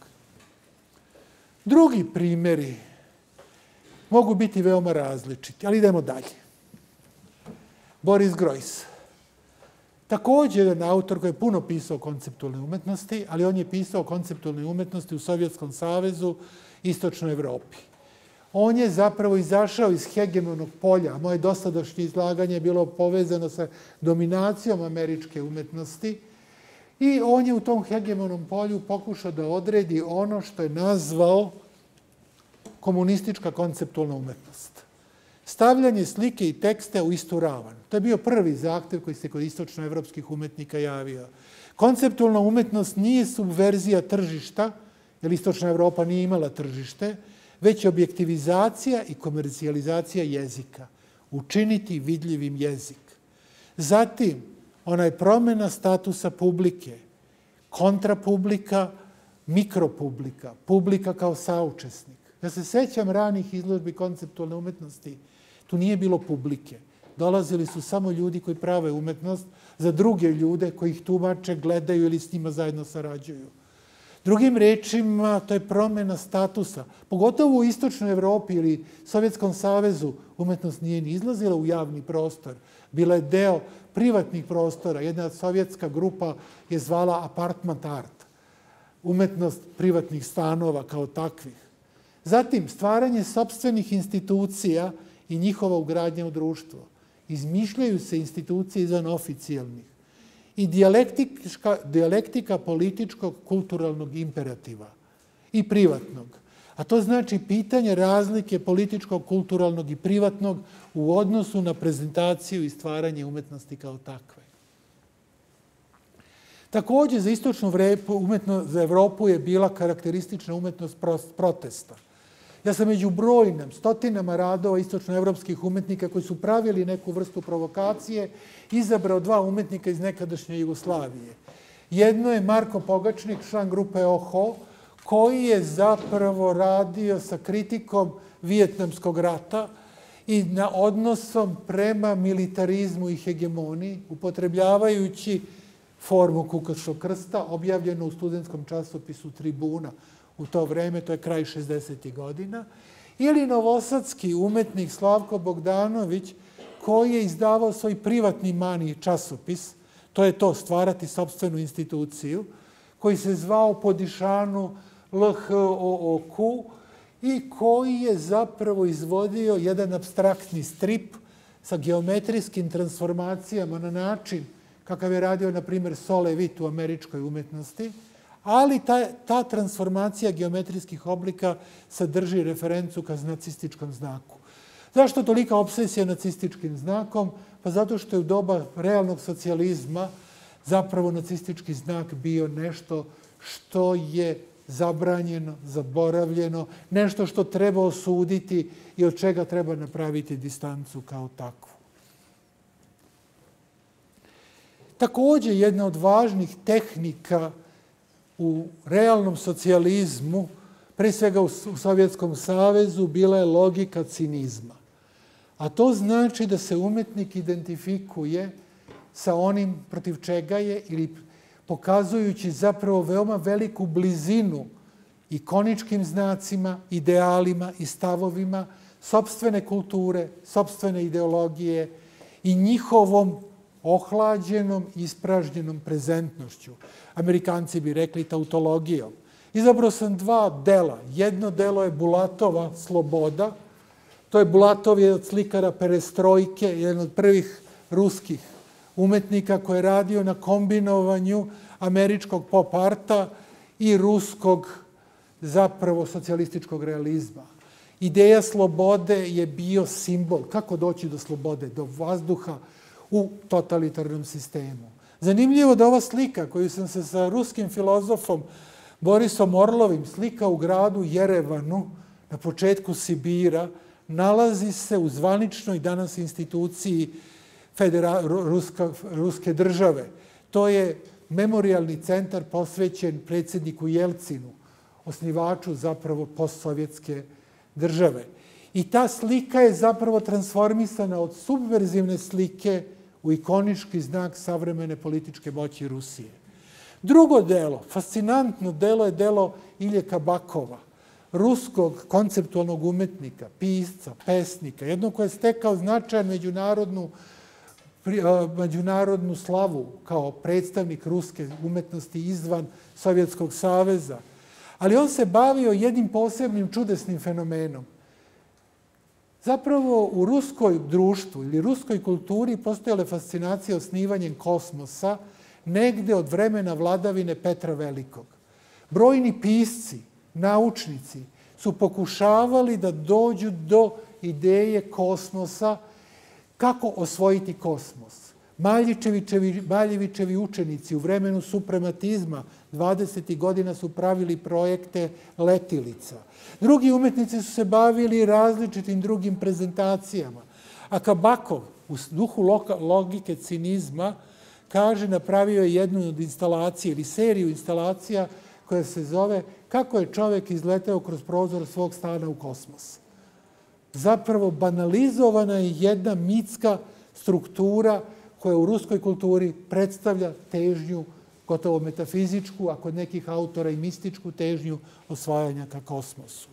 Drugi primjeri mogu biti veoma različiti, ali idemo dalje. Boris Groys. Također jedan autor koji je puno pisao o konceptualnoj umetnosti, ali on je pisao o konceptualnoj umetnosti u Sovjetskom savezu, Istočnoj Evropi. On je zapravo izašao iz hegemonog polja. Moje dosadašnje izlaganje je bilo povezano sa dominacijom američke umetnosti i on je u tom hegemonom polju pokušao da odredi ono što je nazvao komunistička konceptualna umetnost. Stavljanje slike i teksta u istu ravan. To je bio prvi zahtev koji se kod istočnoevropskih umetnika javio. Konceptualna umetnost nije subverzija tržišta, jer Istočna Evropa nije imala tržište, već objektivizacija i komercijalizacija jezika. Učiniti vidljivim jezik. Zatim, ona je promjena statusa publike, kontrapublika, mikropublika, publika kao saučesnik. Ja se sećam ranih izložbi konceptualne umetnosti. Tu nije bilo publike. Dolazili su samo ljudi koji prave umetnost za druge ljude koji ih tumače, gledaju ili s njima zajedno sarađuju. Drugim rečima, to je promjena statusa. Pogotovo u Istočnoj Evropi ili Sovjetskom savezu umetnost nije ni izlazila u javni prostor. Bila je deo privatnih prostora. Jedna sovjetska grupa je zvala apartment art. Umetnost privatnih stanova kao takvih. Zatim, stvaranje sopstvenih institucija i njihova ugradnja u društvo. Izmišljaju se institucije izvan oficijalnih. i dijalektika političkog kulturalnog imperativa i privatnog. A to znači pitanje razlike političkog, kulturalnog i privatnog u odnosu na prezentaciju i stvaranje umetnosti kao takve. Takođe, za istočnu za Evropu je bila karakteristična umetnost protesta. Ja sam među brojnim stotinama radova istočnoevropskih umetnika koji su pravili neku vrstu provokacije izabrao dva umetnika iz nekadašnje Jugoslavije. Jedno je Marko Pogačnik, član grupe OHO, koji je zapravo radio sa kritikom Vijetnamskog rata i na odnosom prema militarizmu i hegemoniji, upotrebljavajući formu kukačkog krsta, objavljeno u studentskom časopisu Tribuna u to vreme, to je kraj 60. godina, ili novosadski umetnik Slavko Bogdanović, koji je izdavao svoj privatni mani časopis, to je to, stvarati sopstvenu instituciju, koji se zvao po dišanu LHOOQ i koji je zapravo izvodio jedan apstraktni strip sa geometrijskim transformacijama na način kakav je radio, na primjer, Sol Levitt u američkoj umetnosti, ali ta transformacija geometrijskih oblika sadrži referencu ka nacističkom znaku. Zašto tolika obsesija nacističkim znakom? Pa zato što je u doba realnog socijalizma zapravo nacistički znak bio nešto što je zabranjeno, zaboravljeno, nešto što treba osuditi i od čega treba napraviti distancu kao takvu. Takođe, jedna od važnih tehnika u realnom socijalizmu, pre svega u Sovjetskom savezu, bila je logika cinizma. A to znači da se umetnik identifikuje sa onim protiv čega je ili pokazujući zapravo veoma veliku blizinu ikoničkim znacima, idealima i stavovima sopstvene kulture, sopstvene ideologije i njihovom ohlađenom, ispražnjenom prezentnošću. Amerikanci bi rekli tautologijom. Izabrao sam dva dela. Jedno delo je Bulatova Sloboda. To je Bulatov je od slikara perestrojke, jedan od prvih ruskih umetnika koji je radio na kombinovanju američkog pop arta i ruskog zapravo socijalističkog realizma. Ideja slobode je bio simbol. Kako doći do slobode? Do vazduha u totalitarnom sistemu. Zanimljivo da ova slika koju sam se sa ruskim filozofom Borisom Orlovim slikao u gradu Jerevanu na početku Sibira, nalazi se u zvaničnoj danas instituciji Ruske države. To je memorijalni centar posvećen predsjedniku Jelcinu, osnivaču zapravo postsovjetske države. I ta slika je zapravo transformisana od subverzivne slike u ikonički znak savremene političke moći Rusije. Drugo delo, fascinantno delo je delo Ilje Kabakova, ruskog konceptualnog umetnika, pisca, pesnika, jednog koji je stekao značajan međunarodnu slavu kao predstavnik ruske umetnosti izvan Sovjetskog saveza. Ali on se bavio jednim posebnim čudesnim fenomenom. Zapravo u ruskoj društvu ili ruskoj kulturi postojala je fascinacija osnivanjem kosmosa negde od vremena vladavine Petra Velikog. Brojni pisci, naučnici su pokušavali da dođu do ideje kosmosa, kako osvojiti kosmos. Maljevićevi učenici u vremenu suprematizma 20. godina su pravili projekte letilica. Drugi umetnici su se bavili različitim drugim prezentacijama. A Kabakov, u duhu logike cinizma, kaže, napravio je jednu od instalacija ili seriju instalacija koja se zove Kako je čovek izleteo kroz prozor svog stana u kosmos. Zapravo banalizovana je jedna mitska struktura koja u ruskoj kulturi predstavlja težnju gotovo metafizičku, a kod nekih autora i mističku težnju osvajanja ka kosmosu.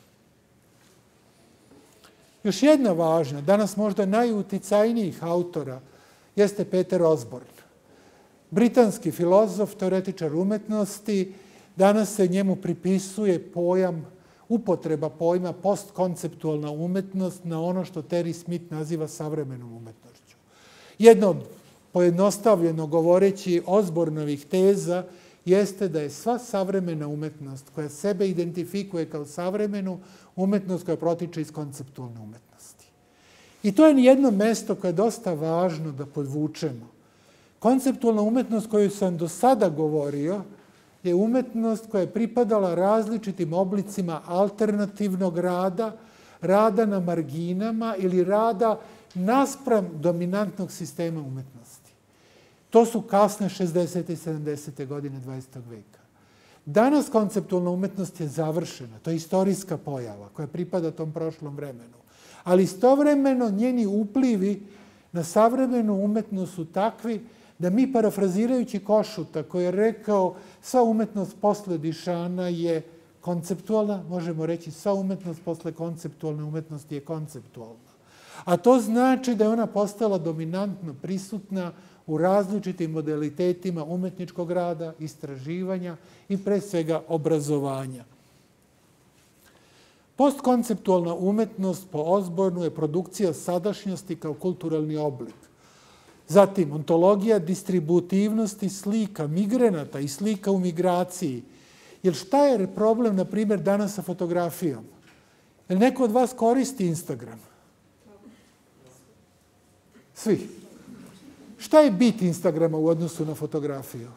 Još jedna važna, danas možda najuticajnijih autora, jeste Peter Osborne. Britanski filozof, teoretičar umetnosti, danas se njemu pripisuje upotreba pojma postkonceptualna umetnost na ono što Terry Smith naziva savremenom umetnošću. Jedna od pojednostavljeno govoreći Osbornovih teza, jeste da je sva savremena umetnost koja sebe identifikuje kao savremenu umetnost koja protiče iz konceptualne umetnosti. I to je jedno mesto koje je dosta važno da podvučemo. Konceptualna umetnost koju sam do sada govorio je umetnost koja je pripadala različitim oblicima alternativnog rada, rada na marginama ili rada naspram dominantnog sistema umetnosti. To su kasne 60. i 70. godine 20. veka. Danas konceptualna umetnost je završena. To je istorijska pojava koja pripada tom prošlom vremenu. Ali istovremeno njeni uplivi na savremenu umetnost su takvi da mi, parafrazirajući Košuta, koji je rekao sva umetnost posle Dišana je konceptualna, možemo reći sva umetnost posle konceptualne umetnosti je konceptualna. A to znači da je ona postala dominantno prisutna u različitim modalitetima umetničkog rada, istraživanja i pre svega obrazovanja. Postkonceptualna umetnost po Osbornu je produkcija sadašnjosti kao kulturalni oblik. Zatim, ontologija distributivnosti slika, migranata i slika u migraciji. Jer šta je problem, na primjer, danas sa fotografijom? Jel neko od vas koristi Instagram? Svi. Šta je bit Instagrama u odnosu na fotografiju?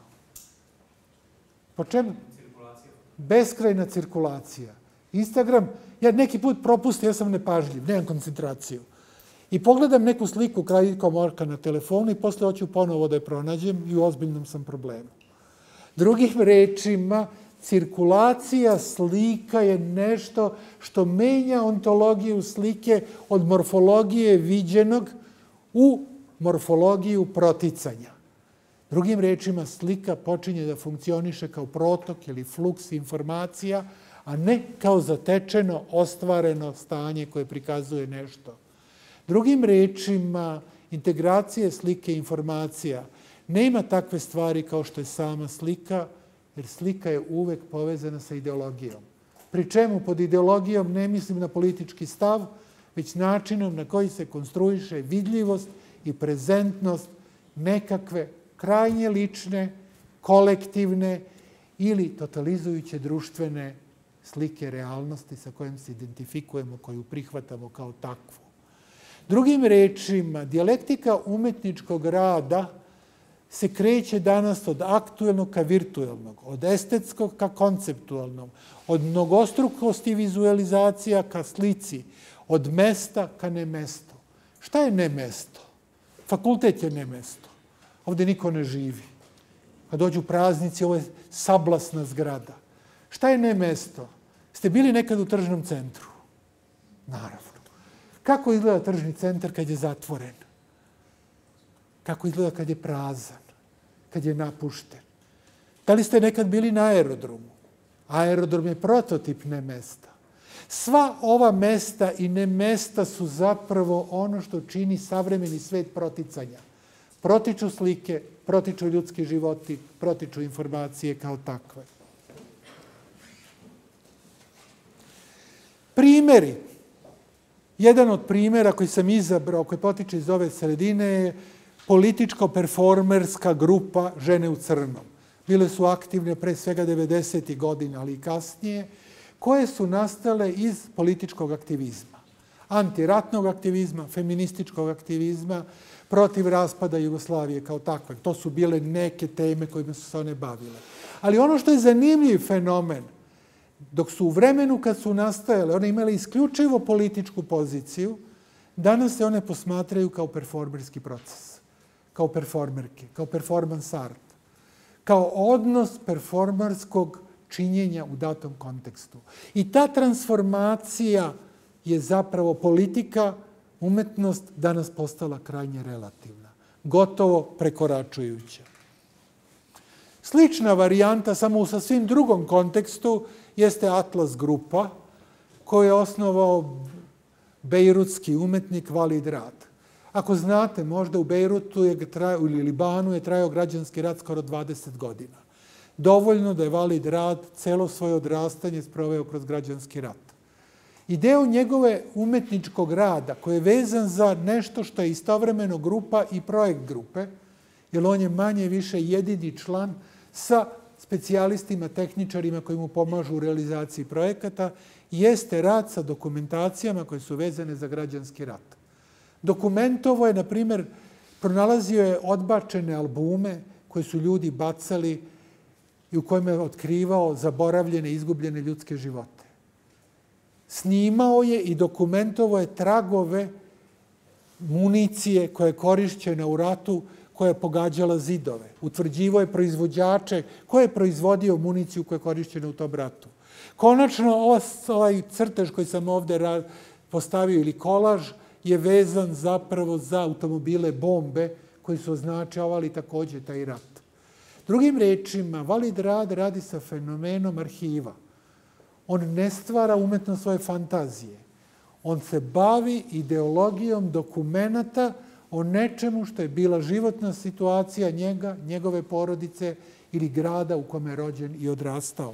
Po čemu? Beskrajna cirkulacija. Instagram, ja neki put propustim, ja sam nepažljiv, nemam koncentraciju. I pogledam neku sliku krajkom oka na telefonu i posle hoću ponovo da je pronađem i u ozbiljnom sam problemu. Drugim rečima, cirkulacija slika je nešto što menja ontologiju slike od morfologije viđenog u morfologiju proticanja. Drugim rečima, slika počinje da funkcioniše kao protok ili fluks informacija, a ne kao zatečeno, ostvareno stanje koje prikazuje nešto. Drugim rečima, integracije slike i informacija nema takve stvari kao što je sama slika, jer slika je uvek povezana sa ideologijom. Pri čemu pod ideologijom ne mislim na politički stav, već načinom na koji se konstruiše vidljivost i prezentnost nekakve krajnje lične, kolektivne ili totalizujuće društvene slike realnosti sa kojom se identifikujemo, koju prihvatamo kao takvu. Drugim rečima, dijalektika umetničkog rada se kreće danas od aktuelnog ka virtuelnog, od estetskog ka konceptualnog, od mnogostrukosti vizualizacija ka slici, od mesta ka nemesto. Šta je nemesto? Fakultet je nemesto. Ovde niko ne živi. Kad dođu praznici, ovo je sablasna zgrada. Šta je nemesto? Ste bili nekad u tržnom centru? Naravno. Kako izgleda tržni centar kad je zatvoren? Kako izgleda kad je prazan? Kad je napušten? Da li ste nekad bili na aerodromu? Aerodrom je prototip nemesta. Sva ova mesta i nemesta su zapravo ono što čini savremeni svet proticanja. Protiču slike, protiču ljudski životi, protiču informacije kao takve. Primeri. Jedan od primjera koji sam izabrao, koji potiče iz ove sredine, je političko-performerska grupa Žene u crnom. Bile su aktivne pre svega 90. godina, ali i kasnije, koje su nastale iz političkog aktivizma. Antiratnog aktivizma, feminističkog aktivizma, protiv raspada Jugoslavije kao takve. To su bile neke teme kojima su se one bavile. Ali ono što je zanimljiv fenomen, dok su u vremenu kad su nastajale, one imale isključivo političku poziciju, danas se one posmatraju kao performerski proces, kao performerke, kao performance art, kao odnos performerskog činjenja u datom kontekstu. I ta transformacija je zapravo politika, umetnost danas postala krajnje relativna, gotovo prekoračujuća. Slična varijanta, samo u sasvim drugom kontekstu, jeste Atlas grupa, koju je osnovao bejrutski umetnik Valid Rad. Ako znate, možda u Bejrutu ili Libanu je trajao građanski rat skoro 20 godina. Dovoljno da je Valid Rad celo svoje odrastanje sproveo kroz građanski rat. I deo njegove umetničkog rada, koji je vezan za nešto što je istovremeno grupa i projekt grupe, jer on je manje više jedini član sa specijalistima, tehničarima koji mu pomažu u realizaciji projekata, jeste rad sa dokumentacijama koje su vezane za građanski rat. Dokumentovo je, na primjer, pronalazio je odbačene albume koje su ljudi bacali i u kojima je otkrivao zaboravljene, izgubljene ljudske živote. Snimao je i dokumentovo je tragove municije koja je korišćena u ratu, koja je pogađala zidove. Utvrđivo je proizvođače ko je proizvodio municiju koja je korišćena u tom ratu. Konačno, ovaj crtež koji sam ovde postavio ili kolaž je vezan zapravo za automobile bombe koji su označavali takođe taj rat. Drugim rečima, Valid Rad radi sa fenomenom arhiva. On ne stvara umetno svoje fantazije. On se bavi ideologijom dokumenata o nečemu što je bila životna situacija njega, njegove porodice ili grada u kome je rođen i odrastao.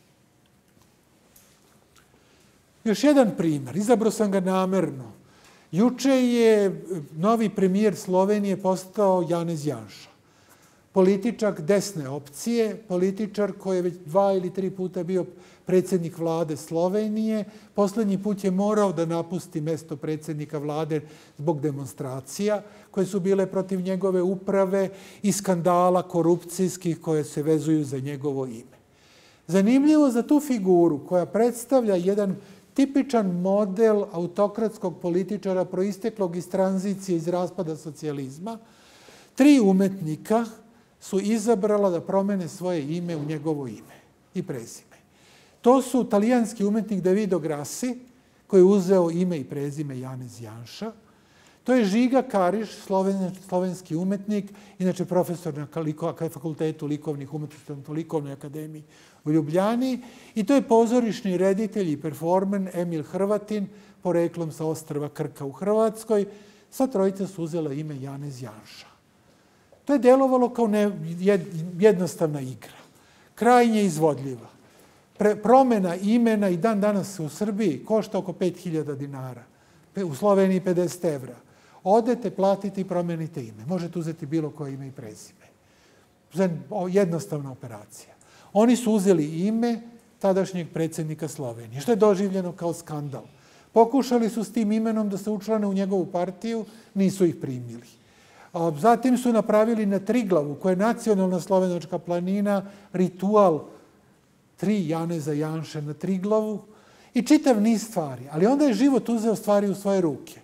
Još jedan primer, izabrao sam ga namerno. Juče je novi premijer Slovenije postao Janez Janša. Političar desne opcije, političar koji je već 2 ili 3 puta bio predsjednik vlade Slovenije. Poslednji put je morao da napusti mesto predsjednika vlade zbog demonstracija koje su bile protiv njegove uprave i skandala korupcijskih koje se vezuju za njegovo ime. Zanimljivo za tu figuru koja predstavlja jedan tipičan model autokratskog političara proisteklog iz tranzicije, iz raspada socijalizma, 3 umetnika su izabrala da promene svoje ime u njegovo ime i prezime. To su talijanski umetnik Davido Grassi, koji je uzeo ime i prezime Janez Janša. To je Žiga Kariš, slovenski umetnik, inače profesor na Fakultetu likovnih umetnosti, na Likovnoj akademiji u Ljubljani. I to je pozorišni reditelj i performer Emil Hrvatin, poreklom sa ostrva Krka u Hrvatskoj. Sva trojica su uzela ime Janez Janša. To je delovalo kao jednostavna igra, krajnje izvodljiva. Promena imena i dan danas u Srbiji košta oko 5.000 dinara, u Sloveniji 50 evra. Odete, platite i promenite ime. Možete uzeti bilo koje ime i prezime. Jednostavna operacija. Oni su uzeli ime tadašnjeg predsjednika Slovenije, što je doživljeno kao skandal. Pokušali su s tim imenom da se učlane u njegovu partiju, nisu ih primili. Zatim su napravili na Triglavu, koja je nacionalna slovenačka planina, ritual 3 Janeza Janše na Triglavu i čitav niz stvari. Ali onda je život uzeo stvari u svoje ruke.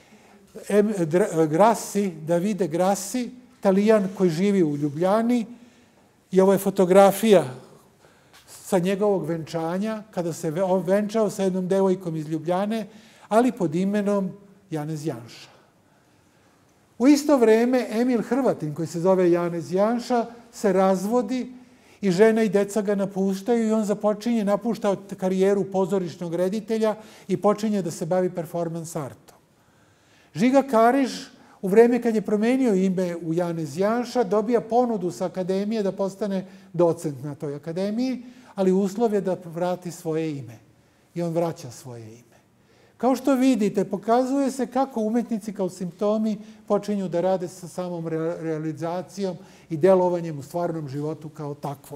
Davide Grassi, Talijan koji živi u Ljubljani, i ovo je fotografija sa njegovog venčanja, kada se venčao sa jednom devojkom iz Ljubljane, ali pod imenom Janez Janša. U isto vreme Emil Hrvatin, koji se zove Janez Janša, se razvodi i žena i deca ga napuštaju i on napušta karijeru pozorišnog reditelja i počinje da se bavi performans artom. Žiga Kariš, u vreme kad je promenio ime u Janez Janša, dobija ponudu sa akademije da postane docent na toj akademiji, ali uslov je da vrati svoje ime. I on vraća svoje ime. Kao što vidite, pokazuje se kako umetnici kao simptomi počinju da rade sa samom realizacijom i delovanjem u stvarnom životu kao takvom.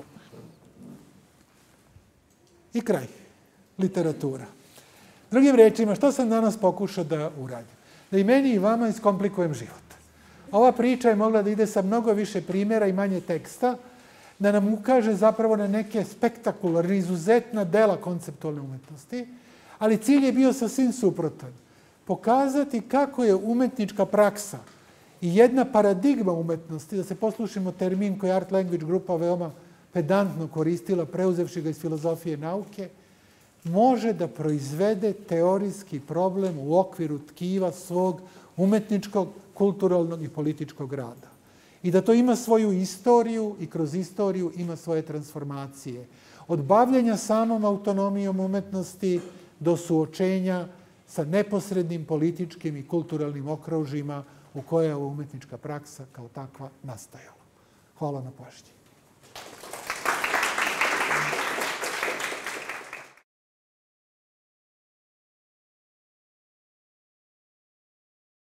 I kraj. Literatura. Drugim rečima, što sam danas pokušao da uradim? Da i meni i vama iskomplikujem život. Ova priča je mogla da ide sa mnogo više primjera i manje teksta, da nam ukaže zapravo na neke spektakularne, izuzetna dela konceptualne umetnosti, ali cilj je bio sasvim suprotan. Pokazati kako je umetnička praksa i jedna paradigma umetnosti, da se poslušimo termin koji Art Language grupa veoma pedantno koristila, preuzevši ga iz filozofije nauke, može da proizvede teorijski problem u okviru tkiva svog umetničkog, kulturalnog i političkog rada. I da to ima svoju istoriju i kroz istoriju ima svoje transformacije. Od bavljenja samom autonomijom umetnosti do suočenja sa neposrednim političkim i kulturalnim okružjima u koje je ova umetnička praksa kao takva nastajala. Hvala na pažnji.